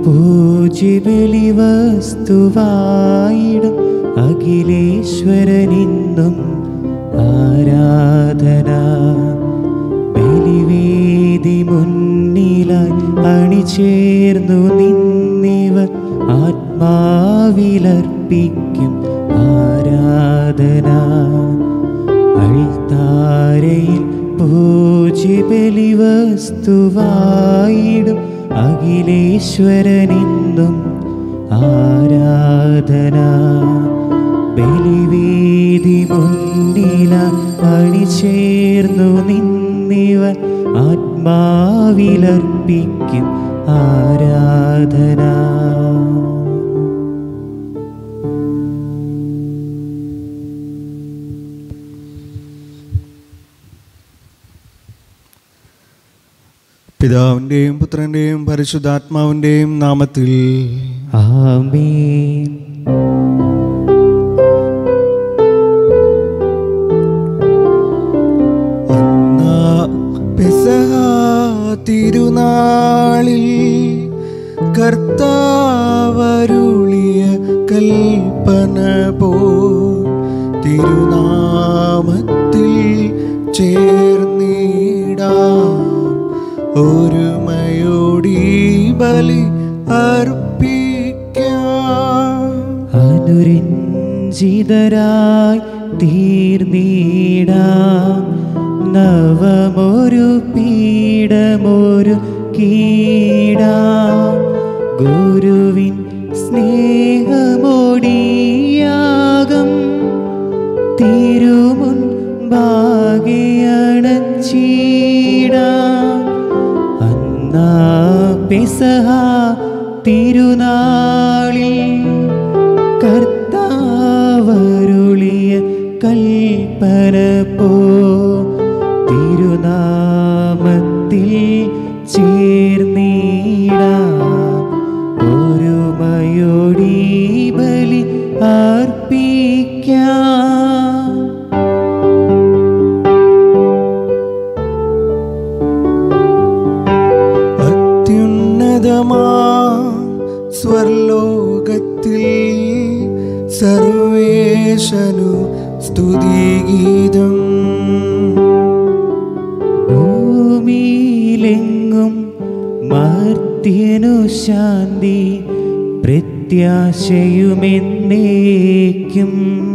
പൂജ്യബലി വസ്തുവായിടും അഖിലേശ്വരനിന്നും ആരാധന. ബലിവേദി മുന്നിലായി അണിചേർന്നു നിന്നിവർ ആത്മാവിലർപ്പിക്കും ആരാധന. അൾത്താരയിൽ പൂജ്യബലി വസ്തുവായിടും അഖിലേശ്വരനിന്നും ആരാധന. ബലിവേദി മുന്നിലായി അണിചേർന്നു നിന്നിവർ ആത്മാവിലർപ്പിക്കും ആരാധന. പിതാവിൻ്റെയും പുത്രൻ്റെയും പരിശുദ്ധാത്മാവിൻ്റെയും നാമത്തിൽ ആമേൻ. പെസഹ തിരുനാളിൽ കർത്താവരുളിയ കൽപ്പന പോൽ തിരുനാമത്തിൽ ചേർന്നിടാം. ഒരുമയോടി ബലി അർപ്പിക്കാം. അനുരഞ്ജിതരായി തീർന്നിടാം. നവമൊരു പീഠമൊരു കീടാം. ഗുരുവിൻ സ്നേഹമോടിയാകം തിരുമുൻപാകെ അണച്ചിടാം. അന്നാ പെസഹ തിരുനാളിൽ കർത്താവരുളിയ കൽപ്പന പോ തിരുനാമത്തിൽ ചേർന്നിടാം. ഒരുമയോടി ബലി അർപ്പിക്കാം. അത്യുന്നതമാ സ്വർലോകത്തിൽ സർവേശനു സ്തുതിഗീതം. ഭൂമിയിലെങ്ങും മർത്യനു ശാന്തി പ്രത്യാശയുമെന്നേക്കും.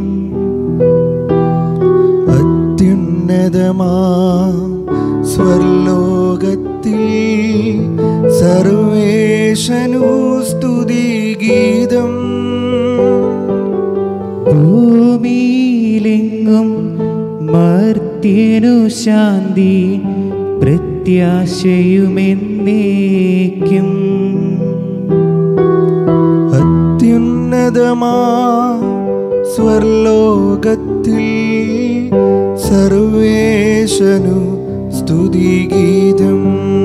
അത്യുന്നതമാ സ്വർലോകത്തിൽ സർവേശനു സ്തുതിഗീതം. ഭൂമിയിലെങ്ങും മർത്യനു ശാന്തി പ്രത്യാശയുമെന്നേക്കും. അത്യുന്നതമാ സ്വർലോകത്തിൽ സർവേശനു സ്തുതിഗീതം.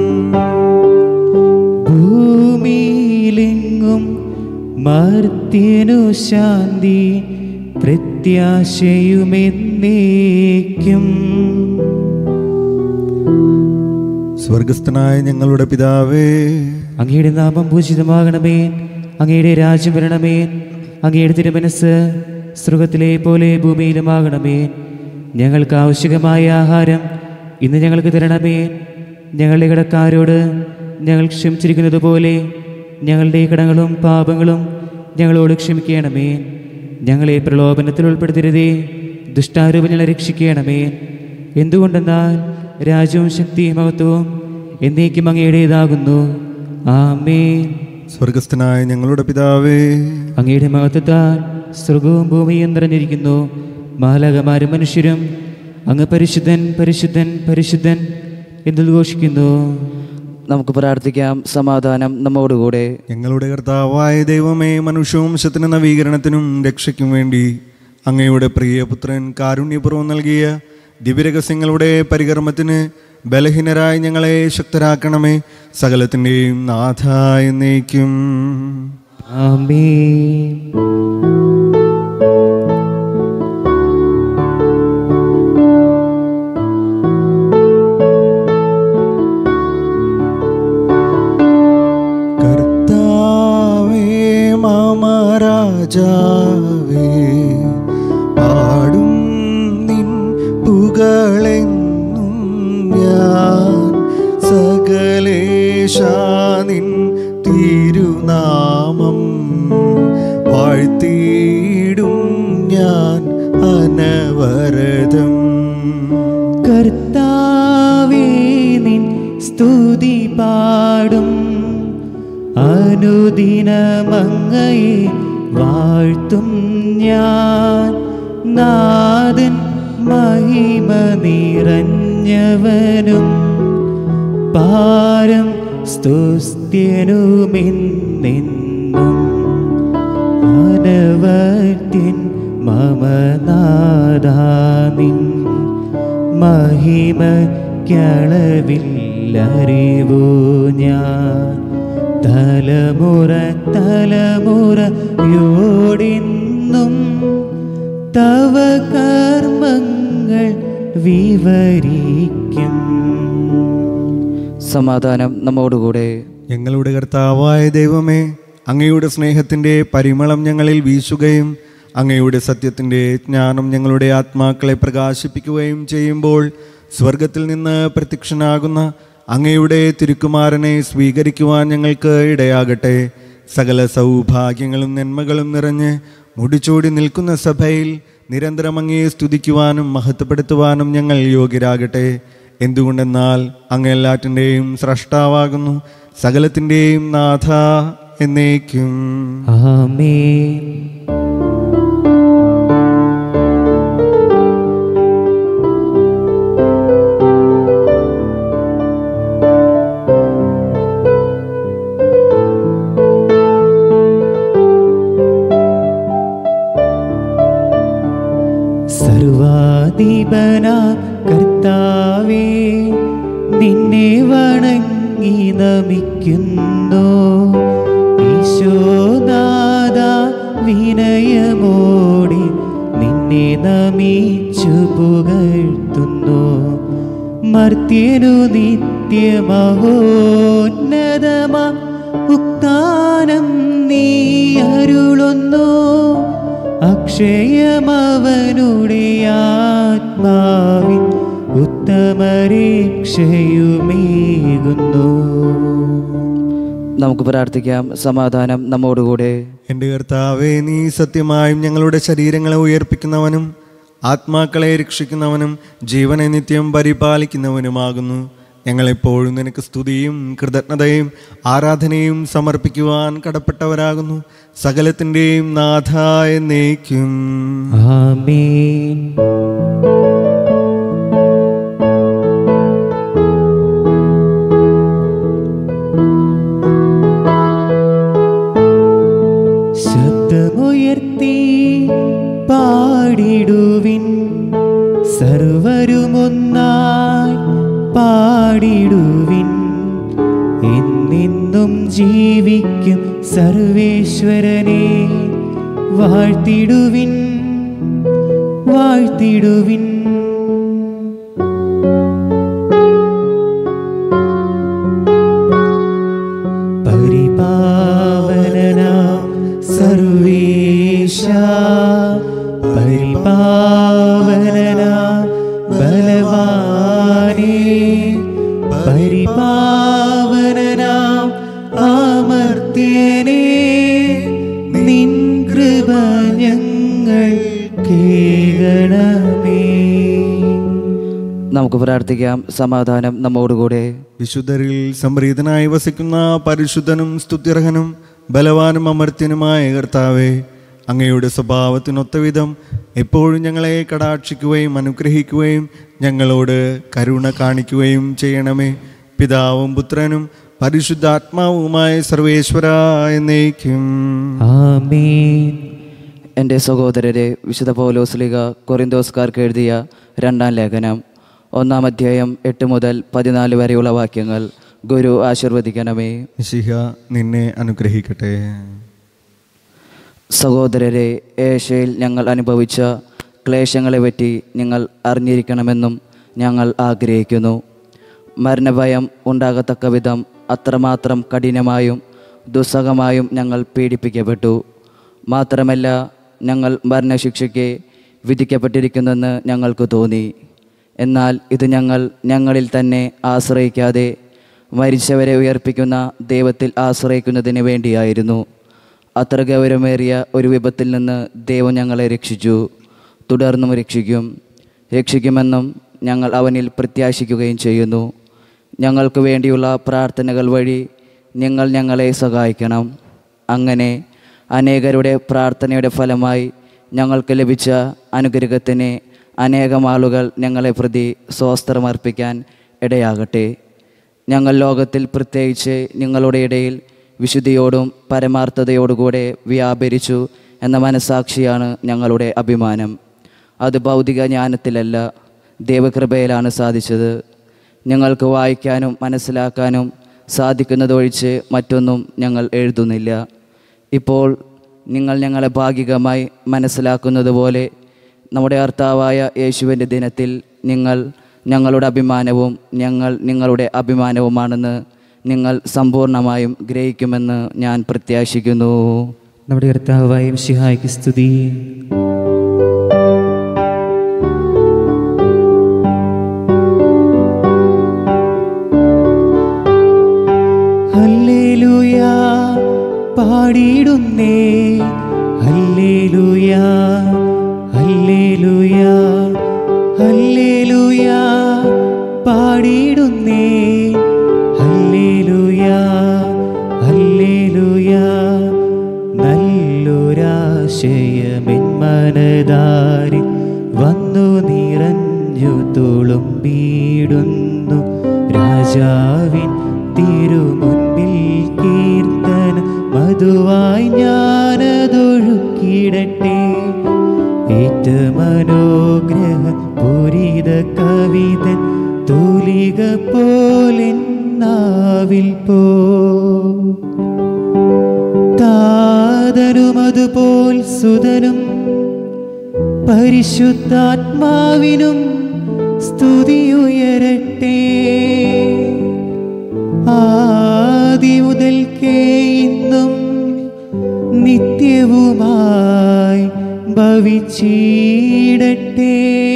ഭൂമിയിലെങ്ങും മർത്യനു ശാന്തി പ്രത്യാശയുമെന്നേക്കും. സ്വർഗസ്ഥനായ ഞങ്ങളുടെ പിതാവേ, അങ്ങയുടെ നാമം പൂജിതമാകണമേ. അങ്ങയുടെ രാജ്യം വരണമേ. അങ്ങയുടെ തിരുമനസ്സ് സ്വർഗത്തിലെ പോലെ ഭൂമിയിലുമാകണമേ. ഞങ്ങൾക്ക് ആവശ്യമായ ആഹാരം ഇന്ന് ഞങ്ങൾക്ക് തരണമേ. ഞങ്ങളുടെ കടക്കാരോട് ഞങ്ങൾ ക്ഷമിച്ചിരിക്കുന്നത് പോലെ ഞങ്ങളുടെ കടങ്ങളും പാപങ്ങളും ഞങ്ങളോട് ക്ഷമിക്കണമേ. ഞങ്ങളെ പ്രലോഭനത്തിൽ ഉൾപ്പെടുത്തരുതേ, ദുഷ്ടാരൂപങ്ങളെ രക്ഷിക്കണമേ. എന്തുകൊണ്ടെന്നാൽ രാജ്യവും ശക്തിയും മഹത്വവും എന്നേക്കും അങ്ങയുടേതാകുന്നു. ആമേൻ. സ്വർഗസ്ഥനായ ഞങ്ങളുടെ പിതാവേ, അങ്ങയുടെ മഹത്വത്താൽ സ്വർഗവും ഭൂമിയും നിറഞ്ഞിരിക്കുന്നു. മാലാഖമാരും മനുഷ്യരും അങ്ങ് പരിശുദ്ധൻ പരിശുദ്ധൻ പരിശുദ്ധൻ എന്ന് ഘോഷിക്കുന്നു. നമുക്ക് പ്രാർത്ഥിക്കാം. സമാധാനം നമ്മോടുകൂടെ. ഞങ്ങളുടെ കർത്താവായ ദൈവമേ, മനുഷ്യവംശത്തിന് നവീകരണത്തിനും രക്ഷയ്ക്കും വേണ്ടി അങ്ങയുടെ പ്രിയപുത്രൻ കാരുണ്യപൂർവ്വം നൽകിയ ദിവ്യരഹസ്യങ്ങളുടെ പരികർമ്മത്തിന് ബലഹീനരായി ഞങ്ങളെ ശക്തരാക്കണമേ. സകലത്തിൻ്റെയും നാഥ എന്നേക്കും. ആമേൻ. കർത്താവേ രാജാവേ, പാടും നിൻ പുകളെന്നും ഞാൻ. സകലേശാ നിൻ തിരുനാമം വാഴ്ത്തിയിടും ഞാൻ അനവരതം. കർത്താവേ, നിൻ സ്തുതി പാടും, അനുദിനമങ്ങയെ വാഴ്ത്തും ഞാൻ. നാഥൻ മഹിമ നിറഞ്ഞവനും പാരം സ്തുത്യനുമെന്നെന്നും. അനവത്യൻ മമ നാഥാനിൻ മഹിമയ്ക്കളവില്ലറിവു ഞാൻ. തലമുറ തലമുറയോടെന്നും തവ കർമ്മങ്ങൾ വിവരിക്കും. സമാധാനം നമ്മോടുകൂടെ. ഞങ്ങളുടെ കർത്താവായ ദൈവമേ, അങ്ങയുടെ സ്നേഹത്തിൻ്റെ പരിമളം ഞങ്ങളിൽ വീശുകയും അങ്ങയുടെ സത്യത്തിൻ്റെ ജ്ഞാനം ഞങ്ങളുടെ ആത്മാക്കളെ പ്രകാശിപ്പിക്കുകയും ചെയ്യുമ്പോൾ സ്വർഗത്തിൽ നിന്ന് പ്രത്യക്ഷനാകുന്ന അങ്ങയുടെ തിരുക്കുമാരനെ സ്വീകരിക്കുവാൻ ഞങ്ങൾക്ക് ഇടയാകട്ടെ. സകല സൗഭാഗ്യങ്ങളും നന്മകളും നിറഞ്ഞ് മുടിച്ചൂടി നിൽക്കുന്ന സഭയിൽ നിരന്തരം അങ്ങയെ സ്തുതിക്കുവാനും മഹത്വപ്പെടുത്തുവാനും ഞങ്ങൾ യോഗ്യരാകട്ടെ. എന്തുകൊണ്ടെന്നാൽ അങ്ങ് എല്ലാറ്റിൻ്റെയും സ്രഷ്ടാവാകുന്നു, സകലത്തിൻ്റെയും നാഥ എന്നേക്കും. ആമേൻ. സർവാധിപനാം കർത്താവേ, നിന്നെ വണങ്ങി നമിക്കുന്നു. ഈശോനാഥ, വിനയമോടെ നിന്നെ നമിച്ചു പുകഴ്ത്തുന്നു. മർത്യനു നിത്യമഹോന്നതമാ ഉത്ഥാനം നീ അരുളുന്നു. അക്ഷയമവനുടെ ആത്മാവിൻ ഉത്തമരക്ഷയുമേകുന്നു. നമുക്ക് പ്രാർത്ഥിക്കാം. സമാധാനം നമ്മോടുകൂടെ. എൻ്റെ കർത്താവേ, നീ സത്യമായും ഞങ്ങളുടെ ശരീരങ്ങളെ ഉയർപ്പിക്കുന്നവനും ആത്മാക്കളെ രക്ഷിക്കുന്നവനും ജീവനെ നിത്യം പരിപാലിക്കുന്നവനുമാകുന്നു. ഞങ്ങളെപ്പോഴും നിനക്ക് സ്തുതിയും കൃതജ്ഞതയും ആരാധനയും സമർപ്പിക്കുവാൻ കടപ്പെട്ടവരാകുന്നു. സകലത്തിൻ്റെയും നാഥ എന്നേക്കും. ആമേൻ. ശബ്ദമുയർത്തി പാടിടുവിൻ, സർവരുമൊന്നായി പാടിടുവിൻ. എന്നെന്നും ജീവിക്കും സർവേശ്വരനെ വാഴ്ത്തിടുവിൻ, വാഴ്ത്തിടുവിൻ. പരിപാവനനാം സർവേശ, പരിപാവനനാം ബലവാനേ, പരിപാവനനാം അമർത്യനേ, നിൻ കൃപ ഞങ്ങൾ കേൾക്കണമേ. നമുക്ക് പ്രാർത്ഥിക്കാം. സമാധാനം നമ്മോടുകൂടെ. വിശുദ്ധരിൽ സംപ്രീതനായി വസിക്കുന്ന പരിശുദ്ധനും സ്തുത്യർഹനും ബലവാനും അമർത്യനുമായ കർത്താവേ, അങ്ങയുടെ സ്വഭാവത്തിനൊത്തവിധം എപ്പോഴും ഞങ്ങളെ കടാക്ഷിക്കുകയും അനുഗ്രഹിക്കുകയും ഞങ്ങളോട് കരുണ കാണിക്കുകയും ചെയ്യണമേ. പിതാവും പുത്രനും പരിശുദ്ധാത്മാവുമായ സർവേശ്വര എന്നേക്കും. ആമേൻ. എൻ്റെ സഹോദരരെ, വിശുദ്ധ പൗലോസ്ലീഹ കൊറിന്തോസ്കാർക്ക് എഴുതിയ 2-ാം ലേഖനം 1-ാം അധ്യായം 8 മുതൽ 14 വരെയുള്ള വാക്യങ്ങൾ ഗുരു ആശീർവദിക്കണമേ. മിശിഹ നിന്നെ അനുഗ്രഹിക്കട്ടെ. സഹോദരരെ, ഏഷ്യയിൽ ഞങ്ങൾ അനുഭവിച്ച ക്ലേശങ്ങളെപ്പറ്റി നിങ്ങൾ അറിഞ്ഞിരിക്കണമെന്നും ഞങ്ങൾ ആഗ്രഹിക്കുന്നു. മരണഭയം ഉണ്ടാകത്തക്ക വിധം അത്രമാത്രം കഠിനമായും ദുസ്സഹമായും ഞങ്ങൾ പീഡിപ്പിക്കപ്പെട്ടു. മാത്രമല്ല, ഞങ്ങൾ മരണശിക്ഷയ്ക്ക് വിധിക്കപ്പെട്ടിരിക്കുന്നെന്ന് ഞങ്ങൾക്ക് തോന്നി. എന്നാൽ ഇത് ഞങ്ങളിൽ തന്നെ ആശ്രയിക്കാതെ മരിച്ചവരെ ഉയർപ്പിക്കുന്ന ദൈവത്തിൽ ആശ്രയിക്കുന്നതിന് വേണ്ടിയായിരുന്നു. അത്ര ഗൗരവമേറിയ ഒരു വിപത്തിൽ നിന്ന് ദൈവം ഞങ്ങളെ രക്ഷിച്ചു, തുടർന്നും രക്ഷിക്കുമെന്നും ഞങ്ങൾ അവനിൽ പ്രത്യാശിക്കുകയും ചെയ്യുന്നു. ഞങ്ങൾക്ക് വേണ്ടിയുള്ള പ്രാർത്ഥനകൾ വഴി നിങ്ങൾ ഞങ്ങളെ സഹായിക്കണം. അങ്ങനെ അനേകരുടെ പ്രാർത്ഥനയുടെ ഫലമായി ഞങ്ങൾക്ക് ലഭിച്ച അനുഗ്രഹത്തിന് അനേകം ആളുകൾ ഞങ്ങളെ പ്രതി സ്വസ്ത്രമർപ്പിക്കാൻ ഇടയാകട്ടെ. ഞങ്ങൾ ലോകത്തിൽ, പ്രത്യേകിച്ച് നിങ്ങളുടെ ഇടയിൽ വിശുദ്ധിയോടും പരമാർത്ഥതയോടുകൂടെ വ്യാപരിച്ചു എന്ന മനസാക്ഷിയാണ് ഞങ്ങളുടെ അഭിമാനം. അത് ഭൗതിക ജ്ഞാനത്തിലല്ല, ദൈവകൃപയിലാണ് സാധിച്ചത്. ഞങ്ങൾക്ക് വായിക്കാനും മനസ്സിലാക്കാനും സാധിക്കുന്നതൊഴിച്ച് മറ്റൊന്നും ഞങ്ങൾ എഴുതുന്നില്ല. ഇപ്പോൾ നിങ്ങൾ ഞങ്ങളെ ഭാഗികമായി മനസ്സിലാക്കുന്നത് പോലെ നമ്മുടെ കർത്താവായ യേശുവിൻ്റെ ദിനത്തിൽ നിങ്ങൾ ഞങ്ങളുടെ അഭിമാനവും ഞങ്ങൾ നിങ്ങളുടെ അഭിമാനവുമാണെന്ന് നിങ്ങൾ സമ്പൂർണ്ണമായും ഗ്രഹിക്കുമെന്ന് ഞാൻ പ്രത്യാശിക്കുന്നു. നമ്മുടെ കർത്താവായ മിശിഹായ്ക്ക് സ്തുതി. ഹല്ലേലൂയ പാടിയിടുന്നേ, ഹല്ലേലൂയ ഹല്ലേലൂയ ഹല്ലേലൂയ പാടിയിടുന്നേ, ഹല്ലേലൂയ ഹല്ലേലൂയ. നല്ലൊരാശയമെൻ മനതാരിൽ വന്നു നിറഞ്ഞു തുളുമ്പിടുന്നു. രാജാവിൻ തിരുമുൻപിൽ കീർത്തന മധുവായി ഞാനതൊഴുക്കിടട്ടെ. ഏറ്റ മനോഗ്രഹ പൂരിത കവിതൻ തൂലിക പോലെൻ നാവിൽ താതനും അതുപോൽ സുതനും പരിശുദ്ധാത്മാവിനും സ്തുതിയുയരട്ടെ. ആദി മുതൽക്കേ ഇന്നും നിത്യവുമായി ഭവിച്ചിടട്ടെ.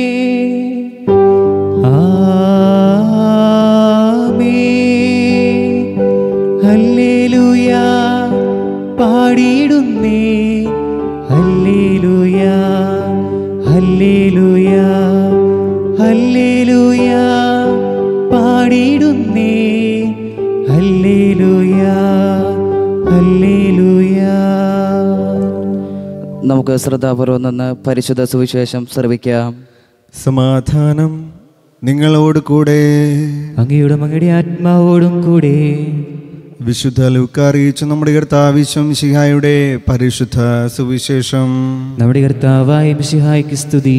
ആമേൻ. ഹല്ലേലൂയ പാടിയിടുന്നേ, ഹല്ലേലൂയ ഹല്ലേലൂയ ഹല്ലേലൂയ പാടിയിടുന്നേ, ഹല്ലേലൂയ ഹല്ലേലൂയ. നമുക്ക് ശ്രദ്ധാപൂർവം നിന്ന് പരിശുദ്ധ സുവിശേഷം ശ്രവിക്കാം. സമാധാനം നിങ്ങളോട് കൂടെ. അങ്ങയുടെ അങ്ങയുടെ ആത്മാവോടും കൂടെ. വിശുദ്ധ ലൂക്കാ അറിയിച്ച നമ്മുടെ കർത്താവ് മിശിഹായുടെ പരിശുദ്ധ സുവിശേഷം. നമ്മുടെ കർത്താവായ മിശിഹായ്ക്ക് സ്തുതി.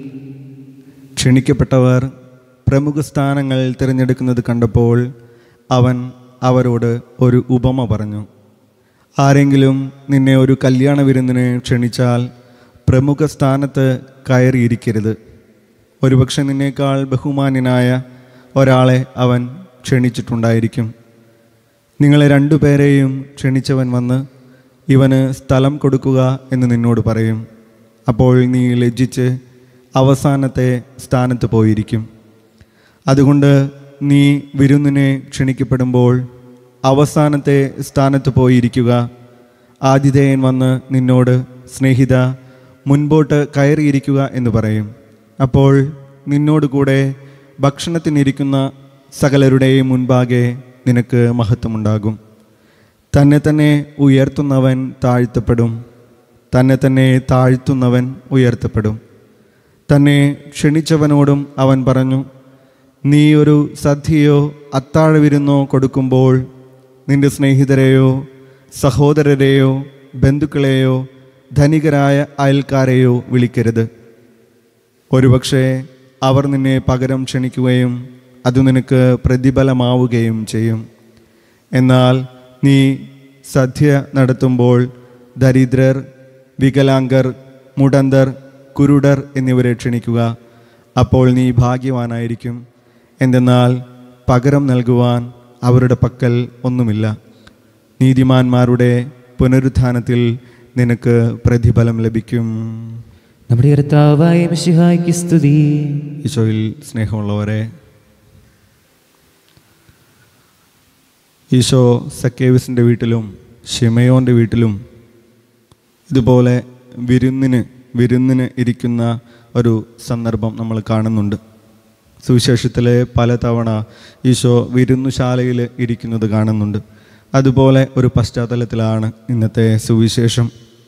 ക്ഷണിക്കപ്പെട്ടവർ പ്രമുഖ സ്ഥാനങ്ങൾ തിരഞ്ഞെടുക്കുന്നത് കണ്ടപ്പോൾ അവൻ അവരോട് ഒരു ഉപമ പറഞ്ഞു. ആരെങ്കിലും നിന്നെ ഒരു കല്യാണ വിരുന്നിന് ക്ഷണിച്ചാൽ പ്രമുഖ സ്ഥാനത്ത് കയറിയിരിക്കരുത്. ഒരുപക്ഷെ നിന്നേക്കാൾ ബഹുമാന്യനായ ഒരാളെ അവൻ ക്ഷണിച്ചിട്ടുണ്ടായിരിക്കും. നിങ്ങളെ രണ്ടുപേരെയും ക്ഷണിച്ചവൻ വന്ന് ഇവന് സ്ഥലം കൊടുക്കുക എന്ന് നിന്നോട് പറയും. അപ്പോൾ നീ ലജ്ജിച്ച് അവസാനത്തെ സ്ഥാനത്ത് പോയിരിക്കും. അതുകൊണ്ട് നീ വിരുന്നിനെ ക്ഷണിക്കപ്പെടുമ്പോൾ അവസാനത്തെ സ്ഥാനത്ത് പോയിരിക്കുക. ആതിഥേയൻ വന്ന് നിന്നോട്, സ്നേഹിത, മുൻപോട്ട് കയറിയിരിക്കുക എന്ന് പറയും. അപ്പോൾ നിന്നോട് കൂടെ ഭക്ഷണത്തിനിരിക്കുന്ന സകലരുടെയും മുൻപാകെ നിനക്ക് മഹത്വമുണ്ടാകും. തന്നെ തന്നെ ഉയർത്തുന്നവൻ താഴ്ത്തപ്പെടും, തന്നെ തന്നെ താഴ്ത്തുന്നവൻ ഉയർത്തപ്പെടും. തന്നെ ക്ഷണിച്ചവനോടും അവൻ പറഞ്ഞു, നീ ഒരു സദ്യയോ അത്താഴവിരുന്നോ കൊടുക്കുമ്പോൾ നിന്റെ സ്നേഹിതരെയോ സഹോദരരെയോ ബന്ധുക്കളെയോ ധനികരായ അയൽക്കാരെയോ വിളിക്കരുത്. ഒരുപക്ഷെ അവർ നിന്നെ പകരം ക്ഷണിക്കുകയും അത് നിനക്ക് പ്രതിഫലമാവുകയും ചെയ്യും. എന്നാൽ നീ സദ്യ നടത്തുമ്പോൾ ദരിദ്രർ, വികലാംഗർ, മുടന്തർ, കുരുടർ എന്നിവരെ ക്ഷണിക്കുക. അപ്പോൾ നീ ഭാഗ്യവാനായിരിക്കും. എന്തെന്നാൽ പകരം നൽകുവാൻ അവരുടെ പക്കൽ ഒന്നുമില്ല. നീതിമാന്മാരുടെ പുനരുത്ഥാനത്തിൽ നിനക്ക് പ്രതിഫലം ലഭിക്കും. നമ്മുടെ കർത്താവായ മിശിഹായ്ക്ക് സ്തുതി. ഈശോയിൽ സ്നേഹമുള്ളവരെ, ഈശോ സക്കേവിസിൻ്റെ വീട്ടിലും ശിമയോൻ്റെ വീട്ടിലും ഇതുപോലെ വിരുന്നിന് ഇരിക്കുന്ന ഒരു സന്ദർഭം നമ്മൾ കാണുന്നുണ്ട്. സുവിശേഷത്തിലെ പലതവണ ഈശോ വിരുന്നുശാലയിൽ ഇരിക്കുന്നത് കാണുന്നുണ്ട്. അതുപോലെ ഒരു പശ്ചാത്തലത്തിലാണ് ഇന്നത്തെ സുവിശേഷം.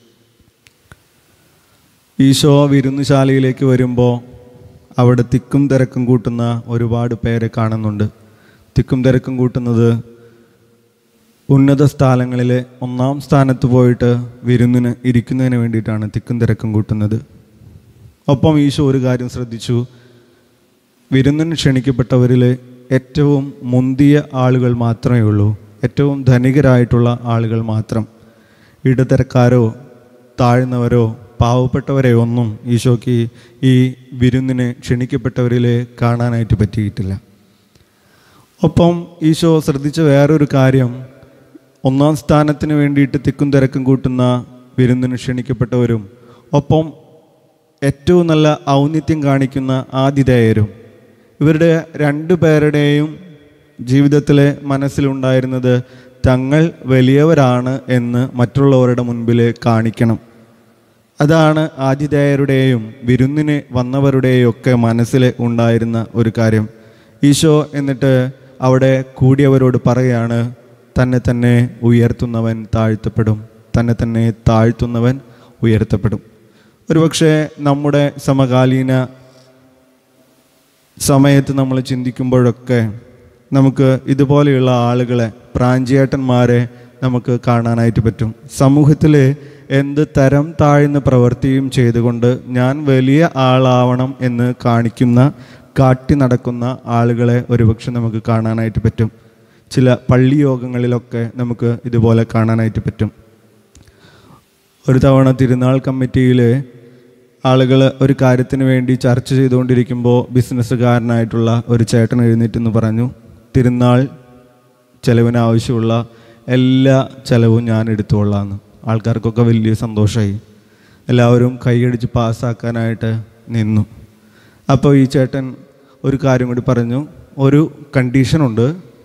ഈശോ വിരുന്നുശാലയിലേക്ക് വരുമ്പോൾ അവിടെ തിക്കും തിരക്കും കൂട്ടുന്ന ഒരുപാട് പേരെ കാണുന്നുണ്ട്. തിക്കും തിരക്കും കൂട്ടുന്നത് ഉന്നത സ്ഥലങ്ങളിൽ ഒന്നാം സ്ഥാനത്ത് പോയിട്ട് വിരുന്നിന് ഇരിക്കുന്നതിന് വേണ്ടിയിട്ടാണ് തിക്കും തിരക്കും കൂട്ടുന്നത്. ഒപ്പം ഈശോ ഒരു കാര്യം ശ്രദ്ധിച്ചു. വിരുന്നിന് ക്ഷണിക്കപ്പെട്ടവരിൽ ഏറ്റവും മുന്തിയ ആളുകൾ മാത്രമേ ഉള്ളൂ, ഏറ്റവും ധനികരായിട്ടുള്ള ആളുകൾ മാത്രം. ഇടത്തരക്കാരോ താഴ്ന്നവരോ പാവപ്പെട്ടവരെ ഒന്നും ഈശോയ്ക്ക് ഈ വിരുന്നിന് ക്ഷണിക്കപ്പെട്ടവരിൽ കാണാനായിട്ട് പറ്റിയിട്ടില്ല. ഒപ്പം ഈശോ ശ്രദ്ധിച്ച വേറൊരു കാര്യം, ഒന്നാം സ്ഥാനത്തിന് വേണ്ടിയിട്ട് തിക്കും തിരക്കും കൂട്ടുന്ന വിരുന്നിന് ക്ഷണിക്കപ്പെട്ടവരും ഒപ്പം ഏറ്റവും നല്ല ഔന്നിത്യം കാണിക്കുന്ന ആതിഥേയരും, ഇവരുടെ രണ്ടു പേരുടെയും ജീവിതത്തിലെ മനസ്സിലുണ്ടായിരുന്നത് തങ്ങൾ വലിയവരാണ് എന്ന് മറ്റുള്ളവരുടെ മുൻപിൽ കാണിക്കണം. അതാണ് ആതിഥേയരുടെയും വിരുന്നിന് വന്നവരുടെയും ഒക്കെ മനസ്സിൽ ഉണ്ടായിരുന്ന ഒരു കാര്യം. ഈശോ എന്നിട്ട് അവിടെ കൂടിയവരോട് പറയുകയാണ്, തന്നെ തന്നെ ഉയർത്തുന്നവൻ താഴ്ത്തപ്പെടും, തന്നെ തന്നെ താഴ്ത്തുന്നവൻ ഉയർത്തപ്പെടും. ഒരുപക്ഷെ നമ്മുടെ സമകാലീന സമയത്ത് നമ്മൾ ചിന്തിക്കുമ്പോഴൊക്കെ നമുക്ക് ഇതുപോലെയുള്ള ആളുകളെ, പ്രാഞ്ചിയേട്ടന്മാരെ നമുക്ക് കാണാനായിട്ട് പറ്റും. സമൂഹത്തിൽ എന്ത് തരം താഴ്ന്ന പ്രവൃത്തിയും ചെയ്തുകൊണ്ട് ഞാൻ വലിയ ആളാവണം എന്ന് കാട്ടി നടക്കുന്ന ആളുകളെ ഒരുപക്ഷെ നമുക്ക് കാണാനായിട്ട് പറ്റും. ചില പള്ളി യോഗങ്ങളിലൊക്കെ നമുക്ക് ഇതുപോലെ കാണാനായിട്ട് പറ്റും. ഒരു തവണ തിരുനാൾ കമ്മിറ്റിയിൽ ആളുകൾ ഒരു കാര്യത്തിന് വേണ്ടി ചർച്ച ചെയ്തുകൊണ്ടിരിക്കുമ്പോൾ ബിസിനസ്സുകാരനായിട്ടുള്ള ഒരു ചേട്ടൻ എഴുന്നേറ്റെന്ന് പറഞ്ഞു, തിരുനാൾ ചെലവിന് ആവശ്യമുള്ള എല്ലാ ചെലവും ഞാൻ എടുത്തുകൊള്ളാമെന്ന്. ആൾക്കാർക്കൊക്കെ വലിയ സന്തോഷമായി. എല്ലാവരും കൈയടിച്ച് പാസ്സാക്കാനായിട്ട് നിന്നു. അപ്പോൾ ഈ ചേട്ടൻ ഒരു കാര്യം കൂടി പറഞ്ഞു, ഒരു കണ്ടീഷനുണ്ട്,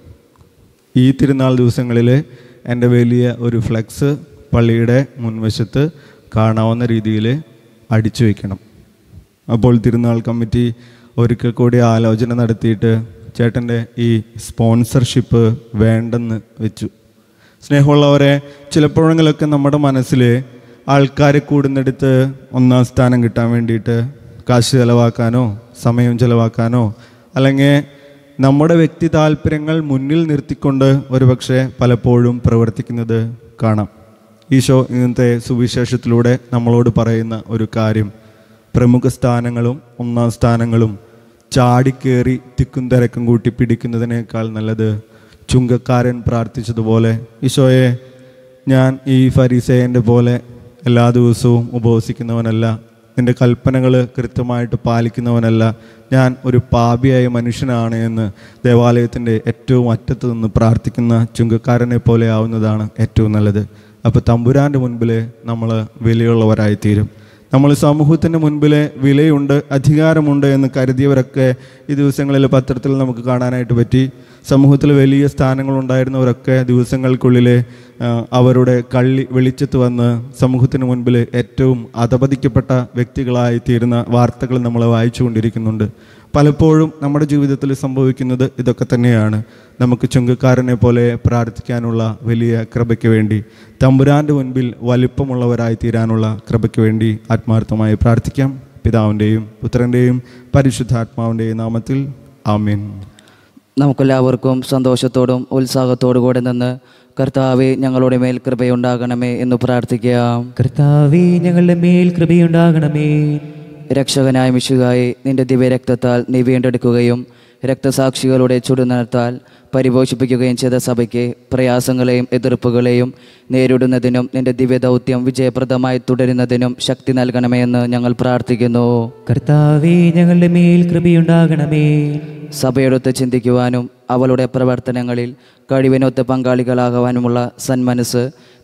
ഈ തിരുനാൾ ദിവസങ്ങളിൽ എൻ്റെ വലിയ ഒരു ഫ്ലെക്സ് പള്ളിയുടെ മുൻവശത്ത് കാണാവുന്ന രീതിയിൽ അടിച്ചു വയ്ക്കണം. അപ്പോൾ തിരുനാൾ കമ്മിറ്റി ഒരിക്കൽ കൂടി ആലോചന നടത്തിയിട്ട് ചേട്ടൻ്റെ ഈ സ്പോൺസർഷിപ്പ് വേണ്ടെന്ന് വെച്ചു. സ്നേഹമുള്ളവരെ, ചിലപ്പോഴെങ്കിലൊക്കെ നമ്മുടെ മനസ്സിൽ ആൾക്കാരെ കൂടുന്നിടത്ത് ഒന്നാം സ്ഥാനം കിട്ടാൻ വേണ്ടിയിട്ട് കാശ് ചിലവാക്കാനോ സമയം ചിലവാക്കാനോ അല്ലെങ്കിൽ നമ്മുടെ വ്യക്തി താല്പര്യങ്ങൾ മുന്നിൽ നിർത്തിക്കൊണ്ട് ഒരുപക്ഷെ പലപ്പോഴും പ്രവർത്തിക്കുന്നത് കാണാം. ഈശോ ഇന്നത്തെ സുവിശേഷത്തിലൂടെ നമ്മളോട് പറയുന്ന ഒരു കാര്യം, പ്രമുഖ സ്ഥാനങ്ങളും ഒന്നാം സ്ഥാനങ്ങളും ചാടിക്കേറി തിക്കും തിരക്കും കൂട്ടി പിടിക്കുന്നതിനേക്കാൾ നല്ലത് ചുങ്കക്കാരൻ പ്രാർത്ഥിച്ചതുപോലെ, ഈശോയെ, ഞാൻ ഈ ഫരീസേയൻ്റെ പോലെ എല്ലാ ദിവസവും ഉപവസിക്കുന്നവനല്ല, നിൻ്റെ കൽപ്പനകൾ കൃത്യമായിട്ട് പാലിക്കുന്നവനല്ല, ഞാൻ ഒരു പാപിയായ മനുഷ്യനാണ് എന്ന് ദേവാലയത്തിൻ്റെ ഏറ്റവും അറ്റത്ത് നിന്ന് പ്രാർത്ഥിക്കുന്ന ചുങ്കക്കാരനെ പോലെ ആവുന്നതാണ് ഏറ്റവും നല്ലത്. അപ്പോൾ തമ്പുരാൻ്റെ മുൻപിൽ നമ്മൾ വിലയുള്ളവരായിത്തീരും. നമ്മൾ സമൂഹത്തിൻ്റെ മുൻപിൽ വിലയുണ്ട്, അധികാരമുണ്ട് എന്ന് കരുതിയവരൊക്കെ ഈ ദിവസങ്ങളിൽ പത്രത്തിൽ നമുക്ക് കാണാനായിട്ട് പറ്റി. സമൂഹത്തിൽ വലിയ സ്ഥാനങ്ങളുണ്ടായിരുന്നവരൊക്കെ ദിവസങ്ങൾക്കുള്ളിൽ അവരുടെ വെളിച്ചത്ത് വന്ന് സമൂഹത്തിന് മുൻപിൽ ഏറ്റവും അധപതിക്കപ്പെട്ട വ്യക്തികളായി തീരുന്ന വാർത്തകൾ നമ്മൾ വായിച്ചുകൊണ്ടിരിക്കുന്നുണ്ട്. പലപ്പോഴും നമ്മുടെ ജീവിതത്തിൽ സംഭവിക്കുന്നത് ഇതൊക്കെ തന്നെയാണ്. നമുക്ക് ചുങ്കക്കാരനെ പോലെ പ്രാർത്ഥിക്കാനുള്ള വലിയ കൃപയ്ക്ക് വേണ്ടി, തമ്പുരാൻ്റെ മുൻപിൽ വലിപ്പമുള്ളവരായി തീരാനുള്ള കൃപയ്ക്ക് വേണ്ടി ആത്മാർത്ഥമായി പ്രാർത്ഥിക്കാം. പിതാവിൻ്റെയും പുത്രൻ്റെയും പരിശുദ്ധാത്മാവിൻ്റെയും നാമത്തിൽ ആമേൻ. നമുക്കെല്ലാവർക്കും സന്തോഷത്തോടും ഉത്സാഹത്തോടു കൂടെ നിന്ന് കർത്താവെ ഞങ്ങളുടെ മേൽ കൃപയുണ്ടാകണമേ എന്ന് പ്രാർത്ഥിക്കാം. കർത്താവേ, ഞങ്ങളുടെ മേൽ കൃപയുണ്ടാകണമേ. രക്ഷകനായ മിശിഹായെ, നിന്റെ ദിവ്യരക്തത്താൽ നീ വീണ്ടെടുക്കുകയും രക്തസാക്ഷികളുടെ ചുടുനിണത്താൽ പരിപോഷിപ്പിക്കുകയും ചെയ്ത സഭയ്ക്ക് പ്രയാസങ്ങളെയും എതിർപ്പുകളെയും നേരിടുന്നതിനും നിന്റെ ദിവ്യദൗത്യം വിജയപ്രദമായി തുടരുന്നതിനും ശക്തി നൽകണമേ എന്ന് ഞങ്ങൾ പ്രാർത്ഥിക്കുന്നു. കർത്താവേ, ഞങ്ങളുടെ മേൽ കൃപയുണ്ടാകണമേ. സഭയോടൊത്ത് ചിന്തിക്കുവാനും അവളുടെ പ്രവർത്തനങ്ങളിൽ കഴിവിനൊത്ത് പങ്കാളികളാകുവാനുമുള്ള സന്മനസ്